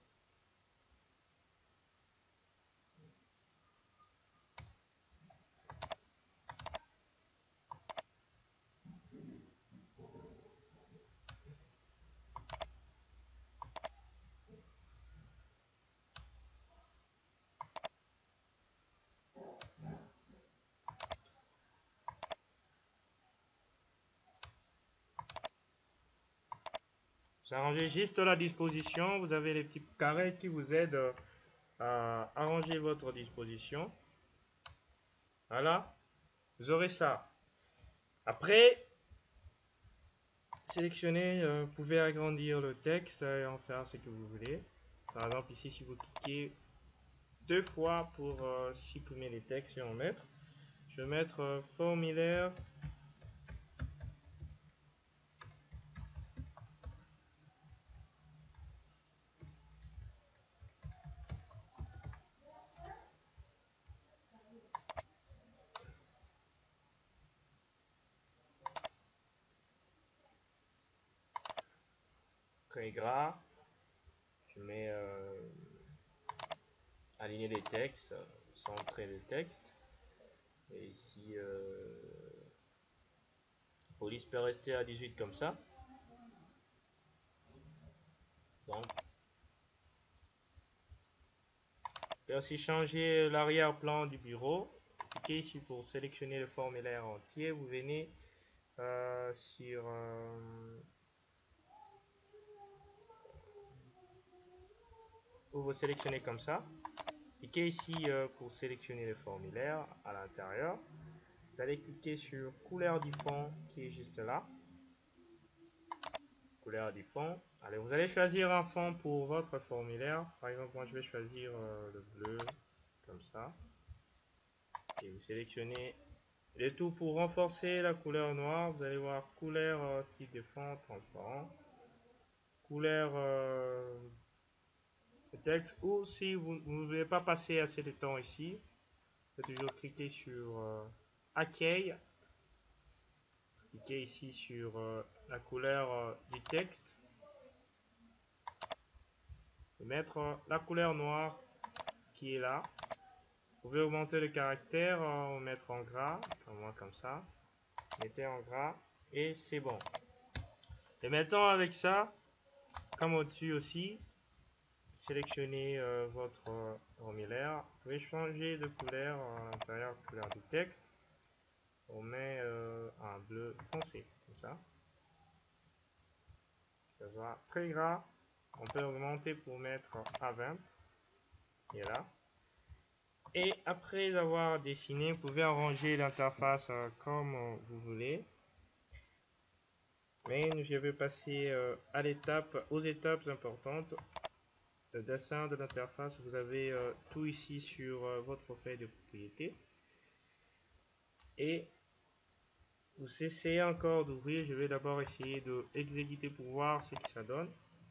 Vous arrangez juste la disposition. Vous avez les petits carrés qui vous aident à arranger votre disposition. Voilà. Vous aurez ça. Après, sélectionnez, vous pouvez agrandir le texte et en faire ce que vous voulez. Par exemple, ici, si vous cliquez 2 fois pour supprimer les textes et en mettre, je vais mettre formulaire. Très gras. Je mets aligner les textes, centrer le texte. Et ici, police peut rester à 18 comme ça. Donc, on peut aussi changer l'arrière-plan du bureau. Cliquez ici pour sélectionner le formulaire entier. Vous venez sur vous sélectionnez comme ça. Cliquez ici pour sélectionner le formulaire à l'intérieur. Vous allez cliquer sur couleur du fond qui est juste là. Couleur du fond. Allez, vous allez choisir un fond pour votre formulaire. Par exemple, moi je vais choisir le bleu comme ça. Et vous sélectionnez le tout pour renforcer la couleur noire. Vous allez voir couleur style de fond transparent. Couleur texte, ou si vous ne voulez pas passer assez de temps ici, vous pouvez toujours cliquer sur accueil, cliquez ici sur la couleur du texte et mettre la couleur noire qui est là. Vous pouvez augmenter le caractère, mettre en gras, comme moi comme ça, mettez en gras et c'est bon. Et maintenant avec ça, comme au-dessus aussi, sélectionnez votre formulaire. Vous pouvez changer de couleur à l'intérieur, couleur du texte. On met un bleu foncé, comme ça. Ça va très gras. On peut augmenter pour mettre à 20. Et là. Et après avoir dessiné, vous pouvez arranger l'interface comme vous voulez. Mais je vais passer aux étapes importantes. Le dessin de l'interface, vous avez tout ici sur votre feuille de propriété. Et vous essayez encore d'ouvrir. Je vais d'abord essayer de exécuter pour voir ce que ça donne.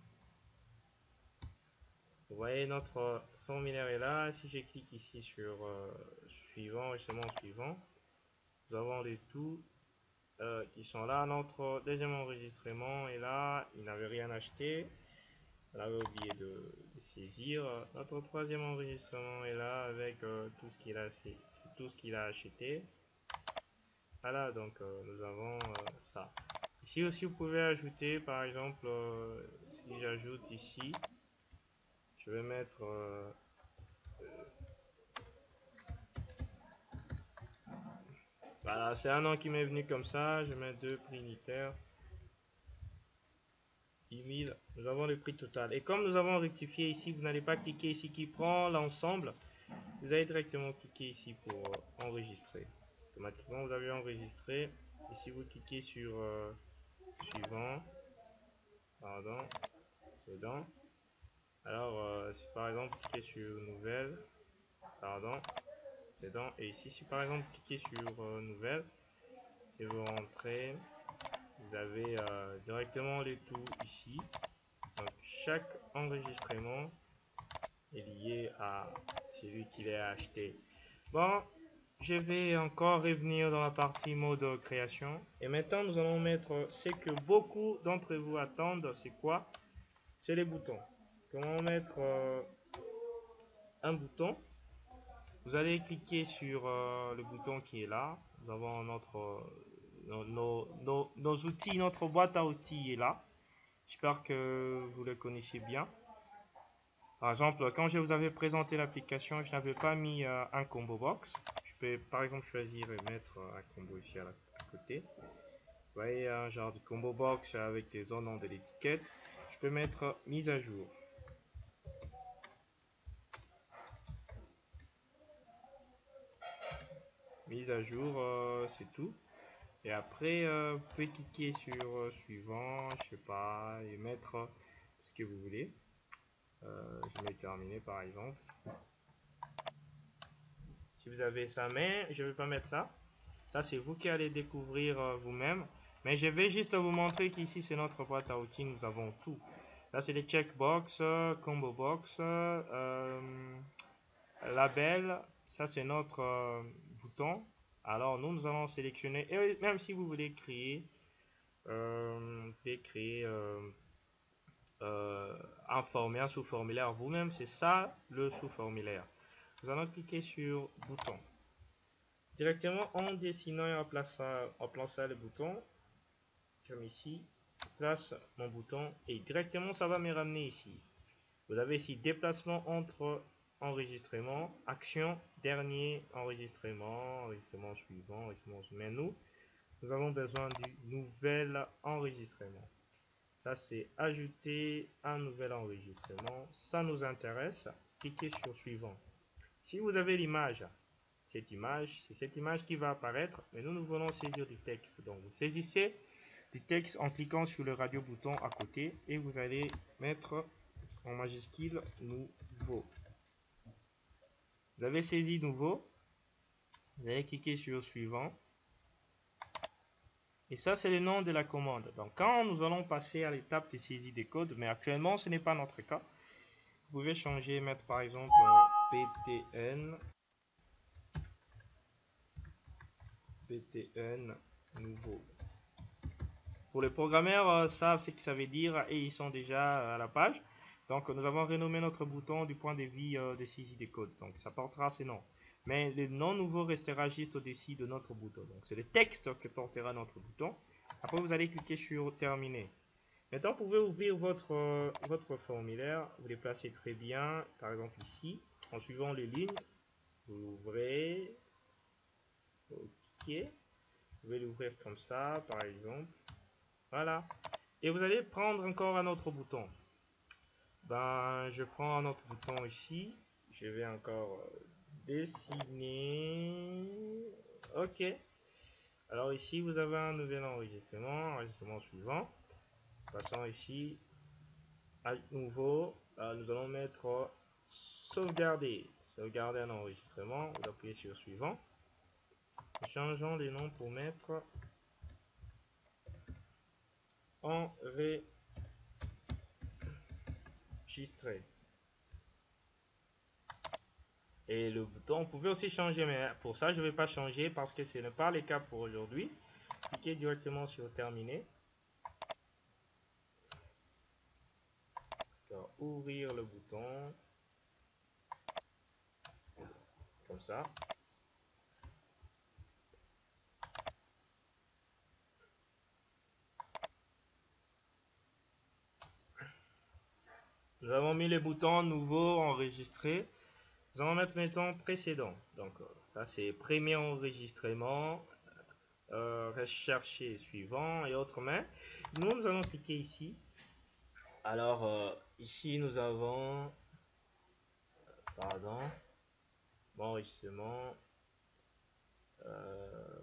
Vous voyez, notre formulaire est là. Si je clique ici sur suivant et seulement suivant, nous avons les tout qui sont là. Notre deuxième enregistrement est là. Il n'avait rien acheté. On avait oublié de saisir. Notre troisième enregistrement est là avec tout ce qu'il a acheté. Voilà, donc nous avons ça. Ici aussi, vous pouvez ajouter, par exemple, si j'ajoute ici, je vais mettre voilà, c'est un nom qui m'est venu comme ça. Je mets 2 prix unitaires. 10 000. Nous avons le prix total. Et comme nous avons rectifié ici, vous n'allez pas cliquer ici qui prend l'ensemble. Vous allez directement cliquer ici pour enregistrer. automatiquement vous avez enregistré. Et si vous cliquez sur suivant, pardon, c'est dans. Alors, si par exemple cliquez sur nouvelle, pardon, c'est dans. Et ici, si par exemple cliquez sur nouvelle, et vous rentrez, vous avez directement les tout ici. Donc chaque enregistrement est lié à celui qui l'a acheté. Bon, je vais encore revenir dans la partie mode création. Et maintenant, nous allons mettre ce que beaucoup d'entre vous attendent. C'est quoi? C'est les boutons. Comment mettre un bouton? Vous allez cliquer sur le bouton qui est là. Nous avons notre nos outils, notre boîte à outils est là. J'espère que vous le connaissez bien. Par exemple, quand je vous avais présenté l'application, je n'avais pas mis un combo box. Je peux par exemple choisir et mettre un combo ici à côté. Vous voyez un genre de combo box avec des noms de l'étiquette. Je peux mettre mise à jour. Mise à jour, c'est tout. Et après, vous pouvez cliquer sur suivant, je sais pas, et mettre ce que vous voulez. Je vais terminer par exemple. Si vous avez ça, mais je ne vais pas mettre ça. Ça, c'est vous qui allez découvrir vous-même. Mais je vais juste vous montrer qu'ici, c'est notre boîte à outils. Nous avons tout. Là, c'est les checkbox, combo box, label. Ça, c'est notre bouton. Alors, nous allons sélectionner. Et même si vous voulez créer, un formulaire, un sous-formulaire vous-même, c'est ça le sous-formulaire. Nous allons cliquer sur bouton. Directement en dessinant et en plaçant le bouton, comme ici, je place mon bouton et directement ça va me ramener ici. Vous avez ici déplacement entre enregistrement, action, dernier enregistrement, enregistrement suivant, enregistrement. Mais nous avons besoin du nouvel enregistrement. Ça, c'est ajouter un nouvel enregistrement. Ça nous intéresse. Cliquez sur suivant. Si vous avez l'image, c'est cette image qui va apparaître, mais nous voulons saisir du texte. Donc, vous saisissez du texte en cliquant sur le radio bouton à côté et vous allez mettre en majuscule nouveau. Vous avez saisi nouveau. Vous allez cliquer sur suivant. Et ça, c'est le nom de la commande. Donc, quand nous allons passer à l'étape de saisie des codes, mais actuellement, ce n'est pas notre cas. Vous pouvez changer, mettre par exemple PTN nouveau. Pour les programmeurs savent ce que ça veut dire et ils sont déjà à la page. Donc, nous avons renommé notre bouton du point de vue de saisie des codes. Donc, ça portera ces noms. Mais le nom nouveau restera juste au-dessus de notre bouton. Donc, c'est le texte que portera notre bouton. Après, vous allez cliquer sur terminer. Maintenant, vous pouvez ouvrir votre formulaire. Vous les placez très bien. Par exemple, ici, en suivant les lignes, vous l'ouvrez. OK. Vous pouvez l'ouvrir comme ça, par exemple. Voilà. Et vous allez prendre encore un autre bouton. Ben, je prends un autre bouton ici. Je vais encore dessiner. OK. Alors ici, vous avez un nouvel enregistrement. Enregistrement suivant. Passons ici à nouveau. Nous allons mettre sauvegarder. Sauvegarder un enregistrement. Vous appuyez sur suivant. Changeons les noms pour mettre enregistré. Et le bouton, vous pouvez aussi changer, mais pour ça, je ne vais pas changer parce que ce n'est pas le cas pour aujourd'hui. Cliquez directement sur terminer. Alors, ouvrir le bouton. Comme ça. Nous avons mis les boutons nouveau, enregistré. Nous allons mettre maintenant précédent. Donc, ça c'est premier enregistrement. Rechercher suivant et autres mains. Nous allons cliquer ici. Alors, ici nous avons enregistrement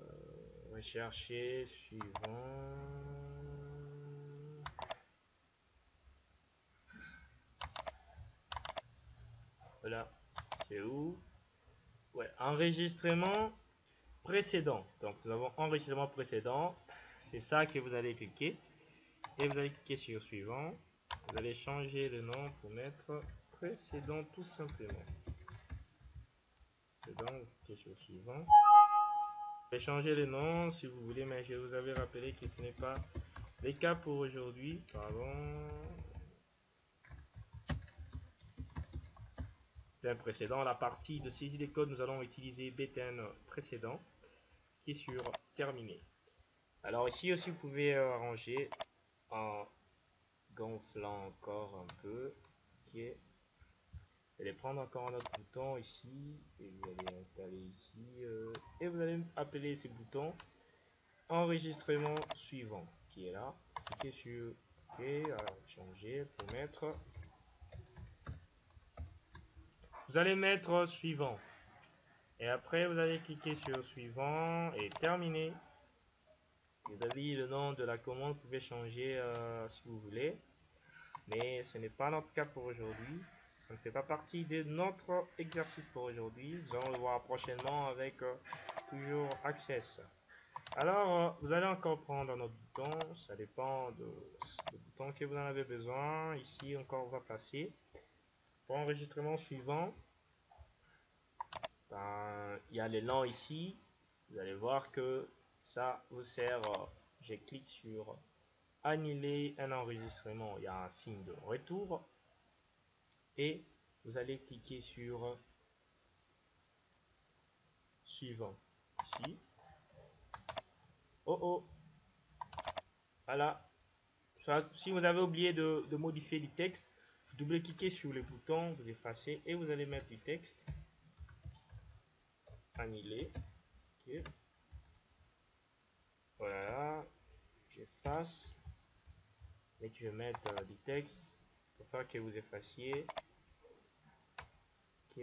va chercher suivant. Voilà, c'est où? Ouais, enregistrement précédent. Donc nous avons enregistrement précédent. C'est ça que vous allez cliquer. Et vous allez cliquer sur suivant. Vous allez changer le nom pour mettre précédent tout simplement. Précédent, vous cliquez sur suivant. Vous pouvez changer le nom si vous voulez, mais je vous avais rappelé que ce n'est pas le cas pour aujourd'hui. Pardon. Précédent, la partie de saisie des codes, nous allons utiliser btn précédent qui est sur terminé. Alors ici aussi vous pouvez arranger en gonflant encore un peu. Ok. Vous allez prendre encore un autre bouton ici et vous allez installer ici et vous allez appeler ce bouton enregistrement suivant qui est là. Cliquez sur OK, alors changer pour mettre. Vous allez mettre suivant. Et après, vous allez cliquer sur suivant et terminer. Vous avez le nom de la commande, vous pouvez changer si vous voulez. Mais ce n'est pas notre cas pour aujourd'hui. Ça ne fait pas partie de notre exercice pour aujourd'hui. Nous allons le voir prochainement avec toujours Access. Alors, vous allez encore prendre un autre bouton. Ça dépend du bouton que vous en avez besoin. Ici, encore, on va passer. Pour enregistrement suivant, ben, il y a les noms ici. Vous allez voir que ça vous sert. Je clique sur annuler un enregistrement. Il y a un signe de retour. Et vous allez cliquer sur suivant. Ici. Oh oh. Voilà. Si vous avez oublié de modifier du texte, vous double-cliquez sur le bouton, vous effacez et vous allez mettre du texte. Annuler. Okay. Voilà. J'efface. Et je vais mettre du texte pour faire que vous effaciez. Ok.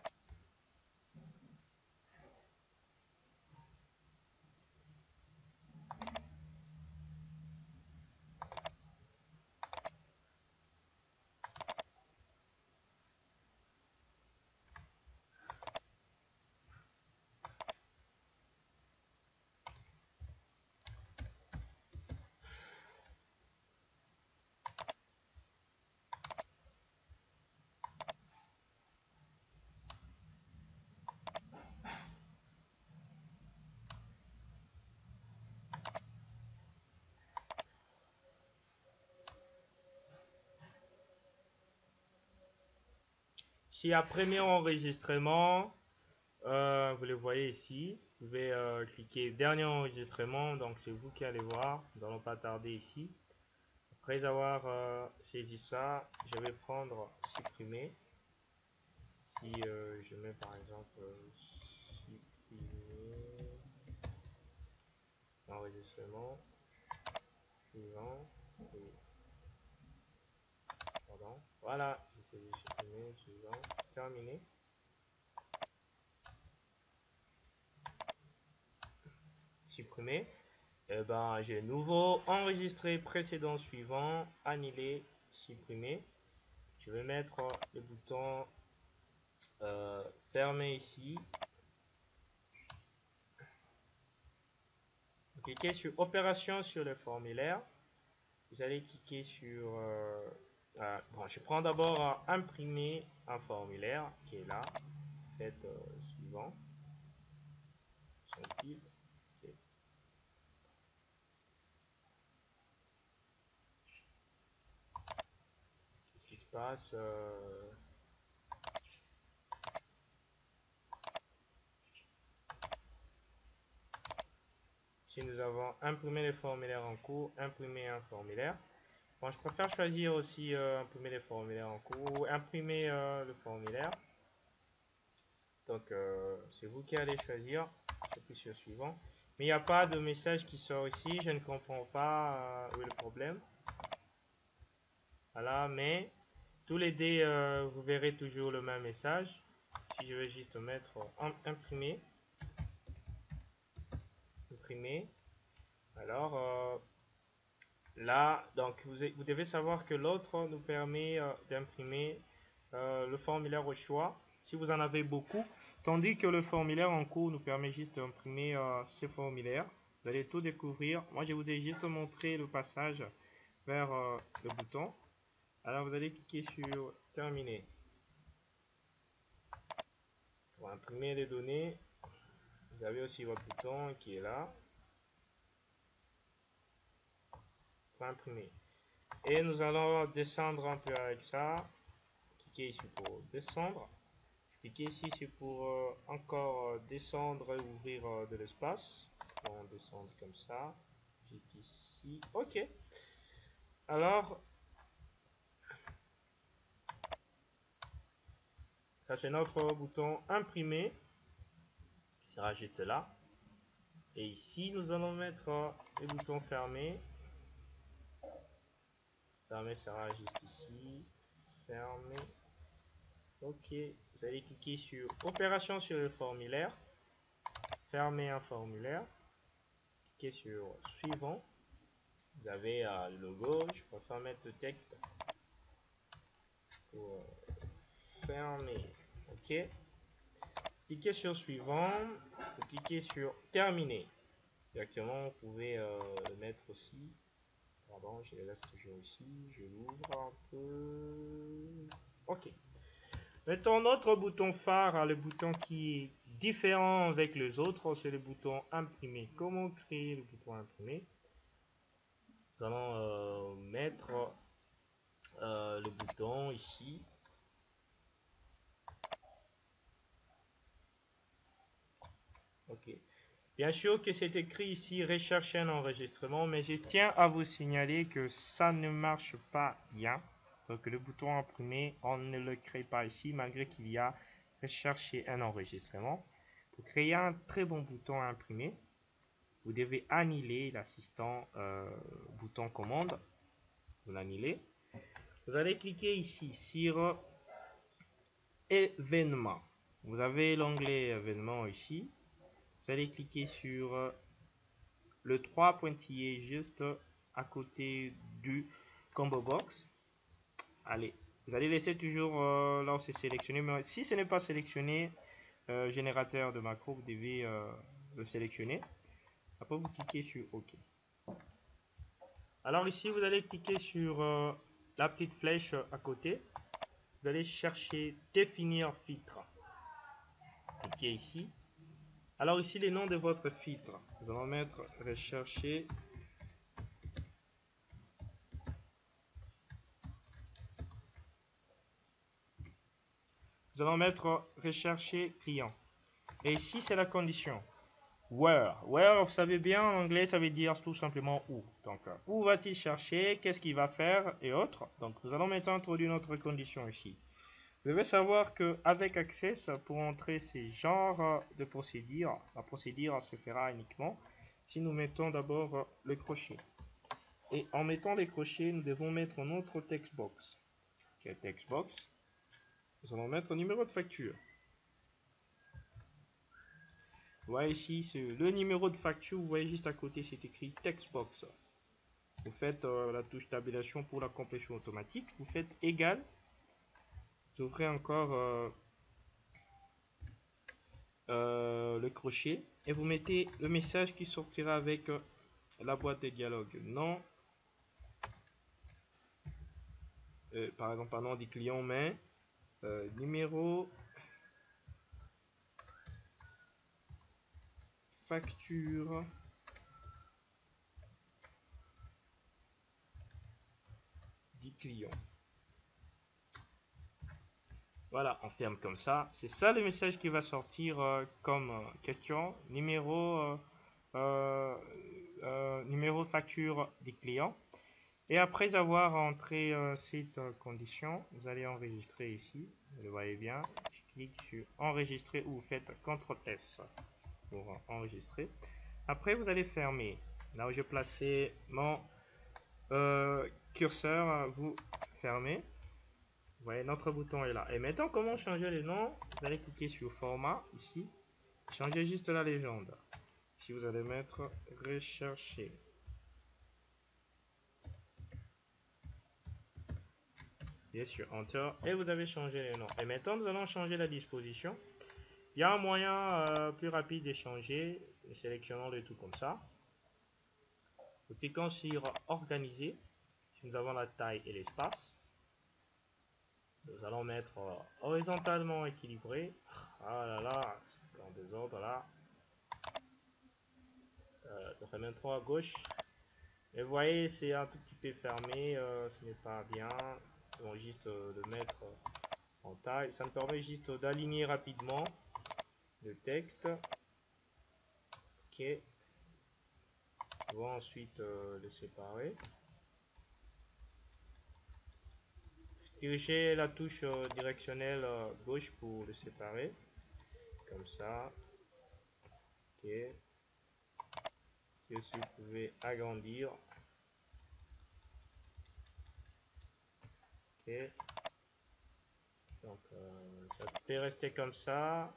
Si à premier enregistrement, vous le voyez ici, vous pouvez cliquer dernier enregistrement, donc c'est vous qui allez voir, nous n'allons pas tarder ici. Après avoir saisi ça, je vais prendre supprimer. Si je mets par exemple supprimer enregistrement suivant et pardon, voilà, j'ai saisi supprimer suivant, terminé. Supprimer. Et ben j'ai nouveau enregistré précédent suivant, annuler, supprimer. Je vais mettre le bouton fermer ici. Cliquez sur opération sur le formulaire. Vous allez cliquer sur bon, je prends d'abord à imprimer un formulaire qui est là. Faites suivant. Sont-ils okay. Qu'est-ce qui se passe si nous avons imprimé les formulaires en cours, imprimer un formulaire. Bon, je préfère choisir aussi imprimer les formulaires en cours ou imprimer le formulaire. Donc, c'est vous qui allez choisir. J'appuie sur suivant. Mais il n'y a pas de message qui sort ici. Je ne comprends pas où est le problème. Voilà, mais tous les dés, vous verrez toujours le même message. Si je vais juste mettre imprimer. imprimer. Alors là, donc vous devez savoir que l'autre nous permet d'imprimer le formulaire au choix si vous en avez beaucoup, tandis que le formulaire en cours nous permet juste d'imprimer ces formulaires. Vous allez tout découvrir. Moi, je vous ai juste montré le passage vers le bouton. Alors, vous allez cliquer sur terminer. Pour imprimer les données, vous avez aussi votre bouton qui est là. Pour imprimer. Et nous allons descendre un peu avec ça. Cliquez ici pour descendre. Cliquez ici c'est pour encore descendre et ouvrir de l'espace. On descend comme ça jusqu'ici. Ok. Alors, ça c'est notre bouton imprimer qui sera juste là. Et ici nous allons mettre le bouton fermer. Fermer sera juste ici. Fermer. Ok. Vous allez cliquer sur opération sur le formulaire. Fermer un formulaire. Cliquez sur suivant. Vous avez le logo. Je préfère mettre le texte pour fermer. Ok. Cliquez sur suivant. Vous cliquez sur terminer. Directement, vous pouvez le mettre aussi. Pardon, je le laisse toujours ici. Je l'ouvre un peu. Ok. Maintenant, notre bouton phare, le bouton qui est différent avec les autres, c'est le bouton imprimer. Comment créer le bouton imprimer? Nous allons mettre le bouton ici. Ok. Bien sûr que c'est écrit ici rechercher un enregistrement, mais je tiens à vous signaler que ça ne marche pas bien. Donc le bouton imprimer, on ne le crée pas ici, malgré qu'il y a rechercher un enregistrement. Pour créer un très bon bouton à imprimer, vous devez annuler l'assistant bouton commande. Vous l'annulez. Vous allez cliquer ici sur événement. Vous avez l'onglet événement ici. Vous allez cliquer sur le 3 pointillés juste à côté du combo box. Allez, vous allez laisser toujours là où c'est sélectionné. Mais si ce n'est pas sélectionné, générateur de macro, vous devez le sélectionner. Après, vous cliquez sur OK. Alors ici, vous allez cliquer sur la petite flèche à côté. Vous allez chercher définir filtre. Cliquez ici. Alors ici, les noms de votre filtre. Nous allons mettre rechercher. Nous allons mettre rechercher client. Et ici, c'est la condition. Where. Where, vous savez bien, en anglais, ça veut dire tout simplement où. Donc, où va-t-il chercher, qu'est-ce qu'il va faire et autres. Donc, nous allons maintenant introduire notre condition ici. Vous devez savoir qu'avec Access, pour entrer ces genres de procédures, la procédure se fera uniquement si nous mettons d'abord le crochet. Et en mettant les crochets, nous devons mettre notre text box. Quel text box? Nous allons mettre numéro de facture. Vous voyez ici, c'est le numéro de facture. Vous voyez juste à côté, c'est écrit text box. Vous faites la touche tabulation pour la complétion automatique. Vous faites égal. Vous ouvrez encore le crochet et vous mettez le message qui sortira avec la boîte de dialogue. Non. Par exemple, un nom du client, mais numéro facture du client. Voilà, on ferme comme ça. C'est ça le message qui va sortir comme question. Numéro facture du client. Et après avoir entré cette condition, vous allez enregistrer ici. Vous le voyez bien. Je clique sur enregistrer ou vous faites CTRL S pour enregistrer. Après, vous allez fermer. Là où j'ai placé mon curseur, vous fermez. Vous voyez, notre bouton est là. Et maintenant, comment changer les noms? Vous allez cliquer sur format ici. Changez juste la légende. Ici, vous allez mettre rechercher. Bien sûr, Enter. Et vous avez changé les noms. Et maintenant, nous allons changer la disposition. Il y a un moyen plus rapide de changer. Sélectionnons le tout comme ça. Nous cliquons sur Organiser. Si nous avons la taille et l'espace. Nous allons mettre horizontalement équilibré. Ah là là, c'est en désordre là. Nous remettrons à gauche. Et vous voyez, c'est un tout petit peu fermé. Ce n'est pas bien. Nous allons juste le mettre en taille. Ça me permet juste d'aligner rapidement le texte. Ok. On va ensuite le séparer. Dirigez la touche directionnelle gauche pour le séparer. Comme ça. Ok. Et aussi, vous pouvez agrandir. Ok. Donc, ça peut rester comme ça.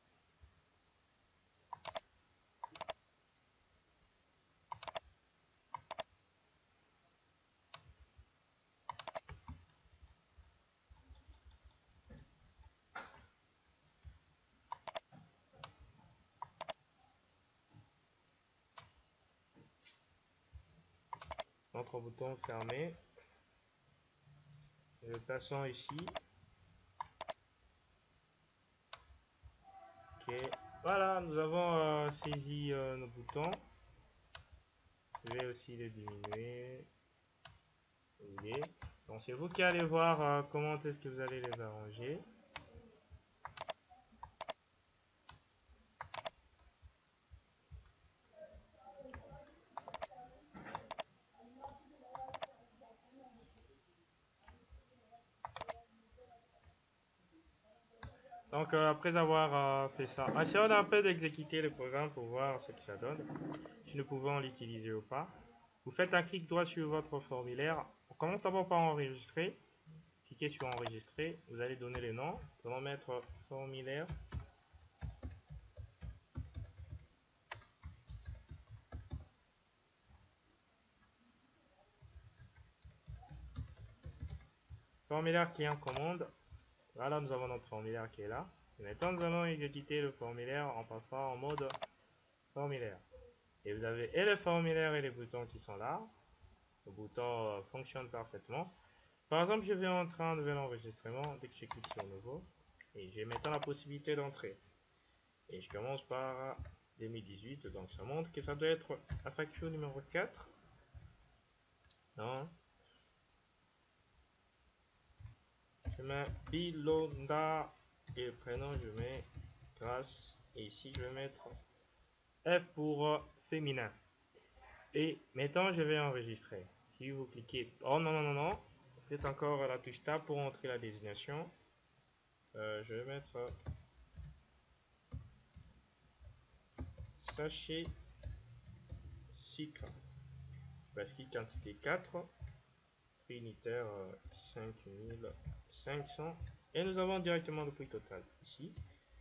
Notre bouton fermé. Et le passons ici. Ok. Voilà, nous avons saisi nos boutons. Je vais aussi les diminuer. Ok. Donc c'est vous qui allez voir comment est-ce que vous allez les arranger. Donc après avoir fait ça, essayons un peu d'exécuter le programme pour voir ce que ça donne. Si nous pouvons l'utiliser ou pas. Vous faites un clic droit sur votre formulaire. On commence d'abord par enregistrer. Cliquez sur enregistrer. Vous allez donner les noms. Nous allons mettre formulaire. Formulaire qui est en commande. Voilà, nous avons notre formulaire qui est là. Et maintenant, nous allons exécuter le formulaire en passant en mode formulaire. Et vous avez et le formulaire et les boutons qui sont là. Le bouton fonctionne parfaitement. Par exemple, je vais entrer en nouvel enregistrement dès que je clique sur nouveau. Et j'ai maintenant la possibilité d'entrer. Et je commence par 2018. Donc ça montre que ça doit être la facture numéro 4. Non. Je mets Bilonda et le prénom je mets Grâce. Et ici je vais mettre F pour féminin. Et maintenant je vais enregistrer. Si vous cliquez... Oh non, non, non, non. Faites encore la touche Tab pour entrer la désignation. Je vais mettre sachet cycle. Basket quantité 4. Prix unitaire 5500. Et nous avons directement le prix total ici.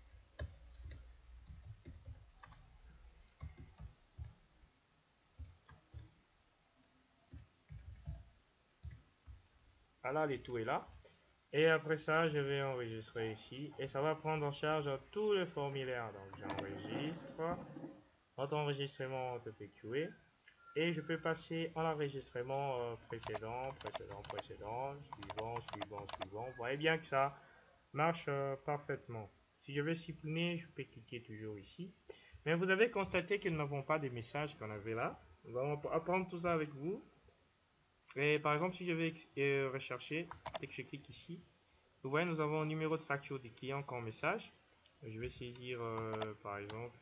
Voilà, le tout est là. Et après ça, je vais enregistrer ici. Et ça va prendre en charge tous les formulaires. Donc j'enregistre. Notre enregistrement est effectué. Et je peux passer en enregistrement précédent, suivant. Vous voyez bien que ça marche parfaitement. Si je vais supprimer, je peux cliquer toujours ici. Mais vous avez constaté que nous n'avons pas des messages qu'on avait là. Nous allons apprendre tout ça avec vous. Et par exemple, si je vais rechercher, et que je clique ici, vous voyez, nous avons un numéro de facture du client comme message. Je vais saisir par exemple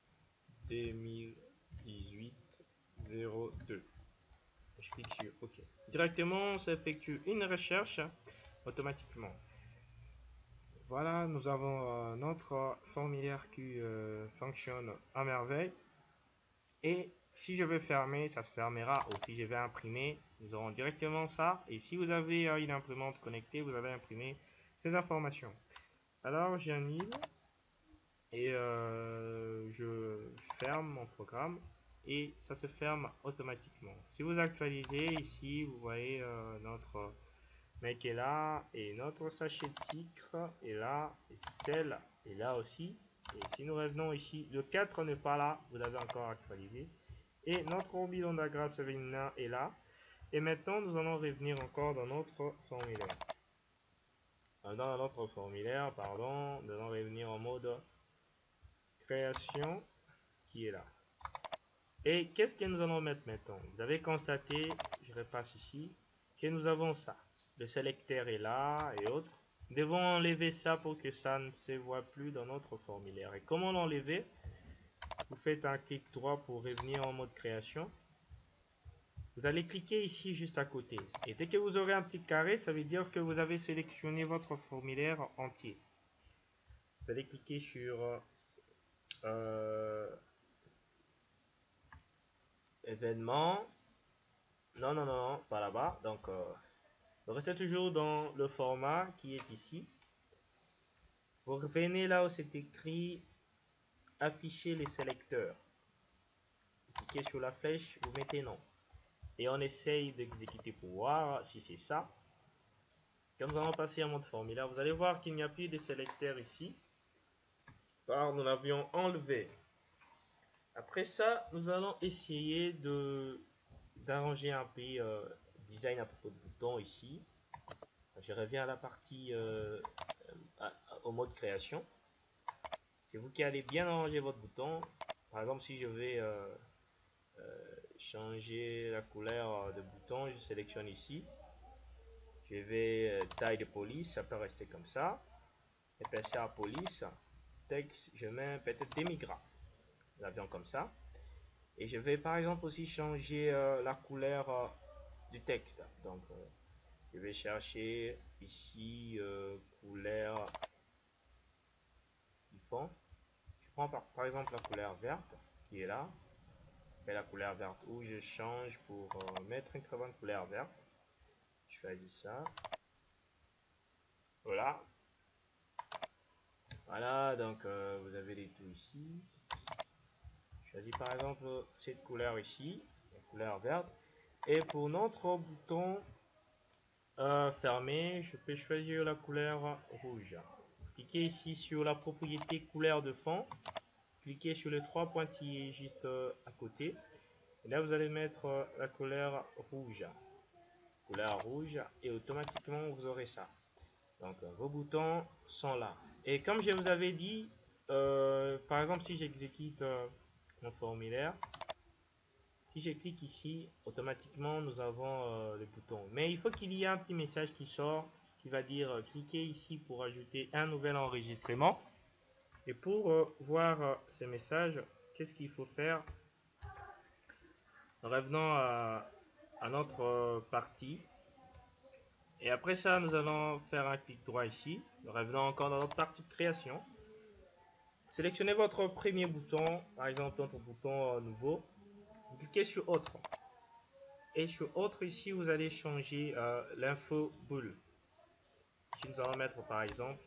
2018-02. Je clique sur OK. Directement, on s'effectue une recherche automatiquement. Voilà, nous avons notre formulaire qui fonctionne à merveille. Et si je veux fermer, ça se fermera. Ou si je vais imprimer, nous aurons directement ça. Et si vous avez une imprimante connectée, vous allez imprimer ces informations. Alors, j'annule. et je ferme mon programme et ça se ferme automatiquement. Si vous actualisez ici, vous voyez notre mec est là et notre sachet de sucre est là et celle est là aussi. Et si nous revenons ici, le 4 n'est pas là, vous l'avez encore actualisé. Et notre bidon de grâce féminin est là. Et maintenant, nous allons revenir encore dans notre formulaire. Dans notre formulaire, pardon, nous allons revenir en mode création qui est là. Et qu'est-ce que nous allons mettre maintenant? Vous avez constaté, je repasse ici, que nous avons ça. Le sélecteur est là et autres. Nous devons enlever ça pour que ça ne se voit plus dans notre formulaire. Et comment l'enlever? Vous faites un clic droit pour revenir en mode création. Vous allez cliquer ici juste à côté. Et dès que vous aurez un petit carré, ça veut dire que vous avez sélectionné votre formulaire entier. Vous allez cliquer sur événements. Non, non, non, pas là-bas. Donc, vous restez toujours dans le format qui est ici. Vous revenez là où c'est écrit afficher les sélecteurs. Vous cliquez sur la flèche, vous mettez non. Et on essaye d'exécuter pour voir si c'est ça. Quand nous allons passer en mode formulaire, vous allez voir qu'il n'y a plus de sélecteurs ici. Car nous l'avions enlevé. Après ça, nous allons essayer d'arranger un peu design à propos de boutons ici. Je reviens à la partie au mode création. C'est vous qui allez bien arranger votre bouton. Par exemple, si je vais changer la couleur de bouton, je sélectionne ici. Je vais taille de police, ça peut rester comme ça. Épaisseur police, texte, je mets peut-être des gras. L'avion comme ça. Et je vais par exemple aussi changer la couleur du texte. Donc, je vais chercher ici couleur du fond. Je prends par exemple la couleur verte qui est là. Et la couleur verte où je change pour mettre une très bonne couleur verte. Je choisis ça. Voilà. Voilà, donc vous avez les tout ici. Je choisis par exemple cette couleur ici, la couleur verte. Et pour notre bouton fermé, je peux choisir la couleur rouge. Cliquez ici sur la propriété couleur de fond. Cliquez sur les trois pointillés juste à côté. Et là, vous allez mettre la couleur rouge. Couleur rouge et automatiquement, vous aurez ça. Donc, vos boutons sont là. Et comme je vous avais dit, par exemple, si j'exécute mon formulaire, si je clique ici, automatiquement, nous avons le bouton. Mais il faut qu'il y ait un petit message qui sort, qui va dire cliquez ici pour ajouter un nouvel enregistrement. Et pour voir ces messages, qu'est-ce qu'il faut faire? Revenons à notre partie. Et après ça, nous allons faire un clic droit ici. Revenons encore dans notre partie de création. Sélectionnez votre premier bouton, par exemple notre bouton nouveau. Vous cliquez sur autre. Et sur autre ici, vous allez changer l'info boule. Ici, nous allons mettre par exemple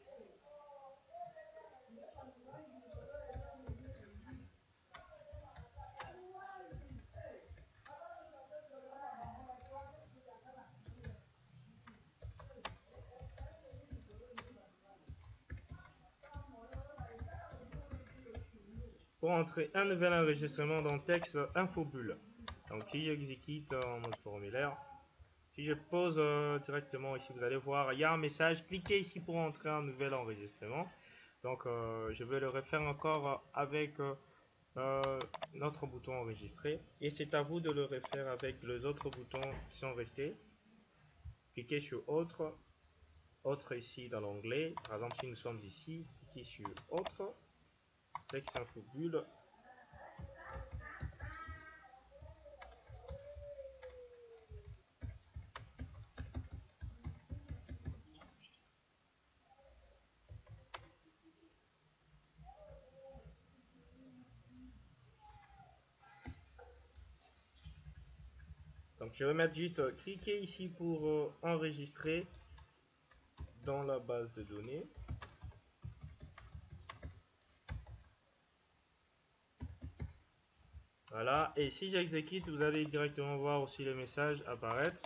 pour entrer un nouvel enregistrement dans le texte info bulle. Donc si j'exécute en mode formulaire, si je pose directement ici, vous allez voir, il y a un message, cliquez ici pour entrer un nouvel enregistrement. Donc je vais le refaire encore avec notre bouton enregistré. Et c'est à vous de le refaire avec les autres boutons qui sont restés. Cliquez sur autre, autre ici dans l'onglet. Par exemple, si nous sommes ici, cliquez sur autre, texte info bulle. Donc je vais mettre juste cliquer ici pour enregistrer dans la base de données. Voilà, et si j'exécute, vous allez directement voir aussi le message apparaître.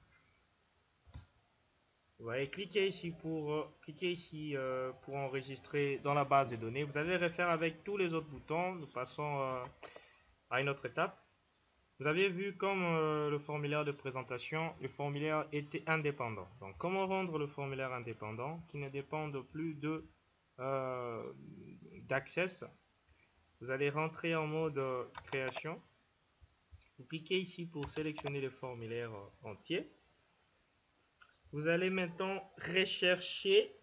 Vous allez cliquer ici pour enregistrer dans la base de données. Vous allez refaire avec tous les autres boutons. Nous passons à une autre étape. Vous avez vu comme le formulaire de présentation, le formulaire était indépendant. Donc comment rendre le formulaire indépendant qui ne dépende plus d'Access? Vous allez rentrer en mode création. Vous cliquez ici pour sélectionner le formulaire entier. Vous allez maintenant rechercher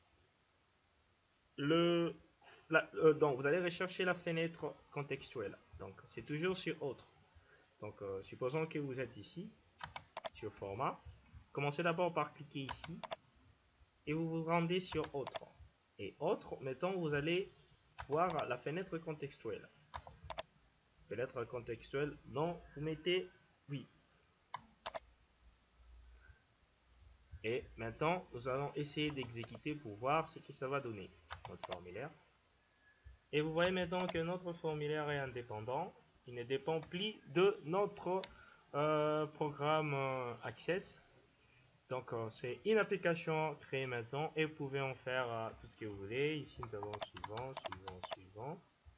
donc vous allez rechercher la fenêtre contextuelle. Donc c'est toujours sur autre. Donc supposons que vous êtes ici sur format. Commencez d'abord par cliquer ici et vous vous rendez sur autre. Et autre, maintenant vous allez voir la fenêtre contextuelle. Fenêtre contextuelle, non, vous mettez oui. Et maintenant, nous allons essayer d'exécuter pour voir ce que ça va donner, notre formulaire. Et vous voyez maintenant que notre formulaire est indépendant. Il ne dépend plus de notre programme Access. Donc, c'est une application créée maintenant et vous pouvez en faire tout ce que vous voulez. Ici, nous avons suivant,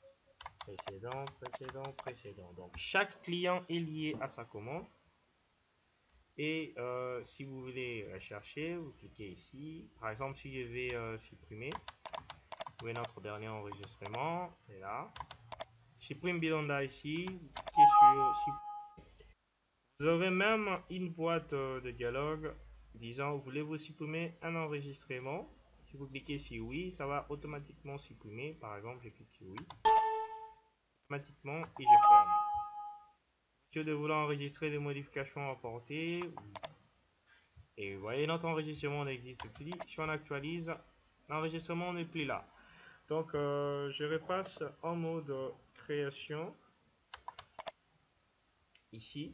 précédent. Donc, chaque client est lié à sa commande. Et si vous voulez chercher, vous cliquez ici. Par exemple, si je vais supprimer, vous voyez notre dernier enregistrement, et là. Supprime Bilonda ici, vous cliquez sur supprimer. Vous aurez même une boîte de dialogue disant voulez-vous supprimer un enregistrement. Si vous cliquez sur oui, ça va automatiquement supprimer. Par exemple, je clique sur oui, automatiquement et je ferme. Si de vouloir enregistrer des modifications apportées, oui. Et vous voyez, notre enregistrement n'existe plus. Si on actualise, l'enregistrement n'est plus là. Donc, je repasse en mode création ici.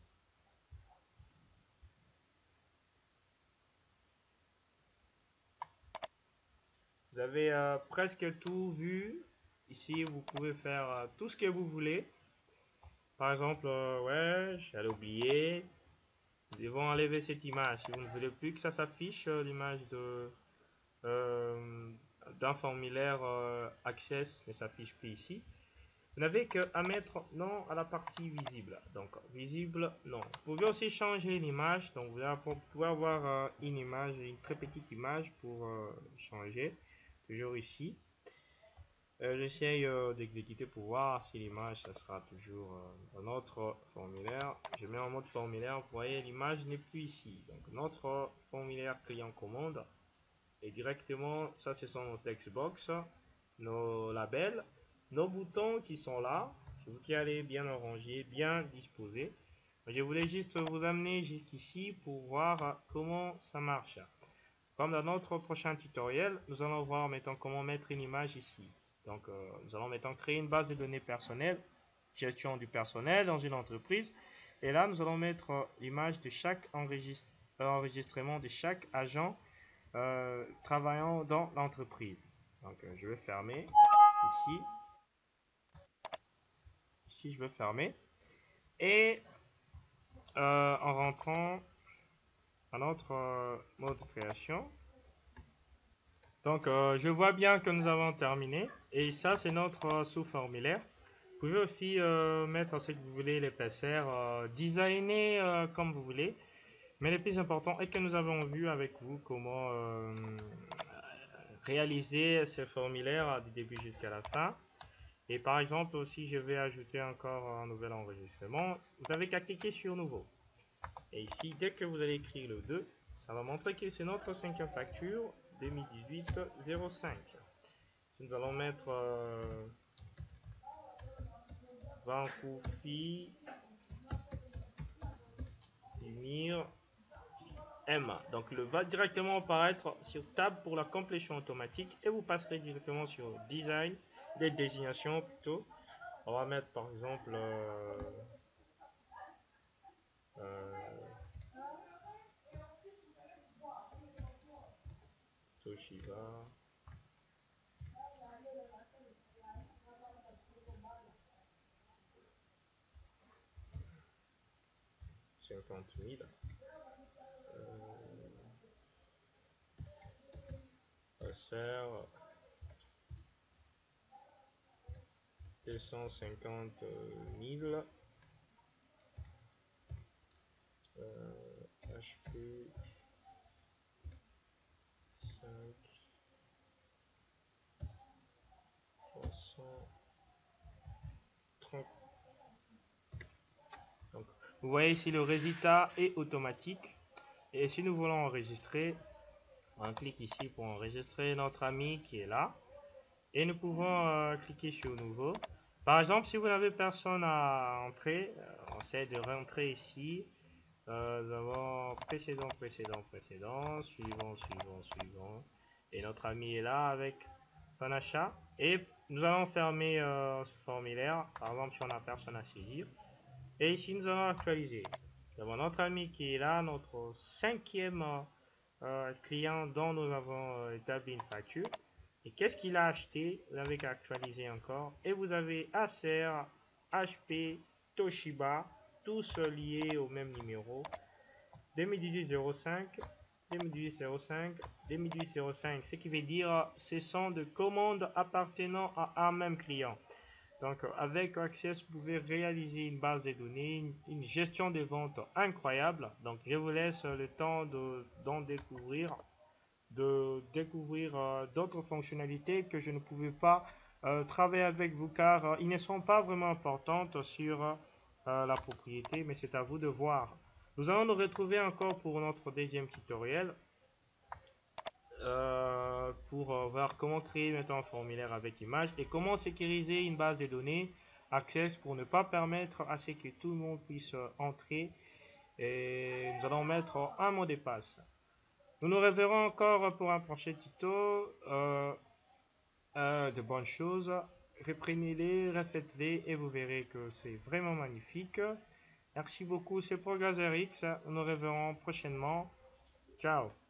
Vous avez presque tout vu. Ici, vous pouvez faire tout ce que vous voulez. Par exemple, ouais, j'allais oublier. Nous devons enlever cette image. Si vous ne voulez plus que ça s'affiche, l'image d'un formulaire Access ne s'affiche plus ici. Vous n'avez qu'à mettre non à la partie visible. Donc, visible, non. Vous pouvez aussi changer l'image. Donc, vous pouvez avoir une image, une très petite image pour changer. Toujours ici. J'essaye d'exécuter pour voir si l'image ça sera toujours dans notre formulaire. Je mets en mode formulaire. Vous voyez, l'image n'est plus ici. Donc, notre formulaire client commande. Et directement, ça, ce sont nos textbox, nos labels, nos boutons qui sont là. C'est vous qui allez bien ranger, bien disposer. Je voulais juste vous amener jusqu'ici pour voir comment ça marche. Comme dans notre prochain tutoriel, nous allons voir maintenant comment mettre une image ici. Donc, nous allons maintenant créer une base de données personnelle, gestion du personnel dans une entreprise. Et là, nous allons mettre l'image de chaque enregistrement de chaque agent travaillant dans l'entreprise. Donc, je vais fermer ici. Ici, je vais fermer. Et en rentrant à notre mode création, donc, je vois bien que nous avons terminé. Et ça, c'est notre sous-formulaire. Vous pouvez aussi mettre ce que vous voulez, l'épaisseur, designer comme vous voulez. Mais le plus important est que nous avons vu avec vous comment réaliser ce formulaire du début jusqu'à la fin. Et par exemple, si je vais ajouter encore un nouvel enregistrement, vous avez qu'à cliquer sur nouveau. Et ici, dès que vous allez écrire le 2, ça va montrer que c'est notre 5e facture 2018-05. Nous allons mettre Vancoufi Finir M. Donc, le va directement apparaître sur Tab pour la complétion automatique et vous passerez directement sur Design, des désignations plutôt. On va mettre par exemple Toshiba. 250 000. Passer 250 000. HP 5 330. Donc, vous voyez ici le résultat est automatique. Et si nous voulons enregistrer, on clique ici pour enregistrer notre ami qui est là. Et nous pouvons cliquer sur nouveau. Par exemple, si vous n'avez personne à entrer, on essaie de rentrer ici. Nous avons précédent, suivant. Et notre ami est là avec son achat. Et nous allons fermer ce formulaire. Par exemple, si on n'a personne à saisir. Et ici, nous allons actualiser. Nous avons notre ami qui est là, notre 5e client dont nous avons établi une facture. Et qu'est-ce qu'il a acheté? Vous avez qu'à actualiser encore. Et vous avez Acer, HP, Toshiba, tous liés au même numéro. 2018-05, 2018-05, 2018-05. Ce qui veut dire ce sont des commandes appartenant à un même client. Donc, avec Access, vous pouvez réaliser une base de données, une gestion de vente incroyable. Donc, je vous laisse le temps d'en découvrir, d'autres fonctionnalités que je ne pouvais pas travailler avec vous car ils ne sont pas vraiment importantes sur la propriété, mais c'est à vous de voir. Nous allons nous retrouver encore pour notre deuxième tutoriel pour voir comment créer maintenant un formulaire avec image et comment sécuriser une base de données Access pour ne pas permettre à ce que tout le monde puisse entrer. Et nous allons mettre un mot de passe. Nous nous reverrons encore pour un prochain tuto de bonnes choses. Reprenez-les, refaites-les et vous verrez que c'est vraiment magnifique. Merci beaucoup, c'est ProGazerX. Nous nous reverrons prochainement. Ciao.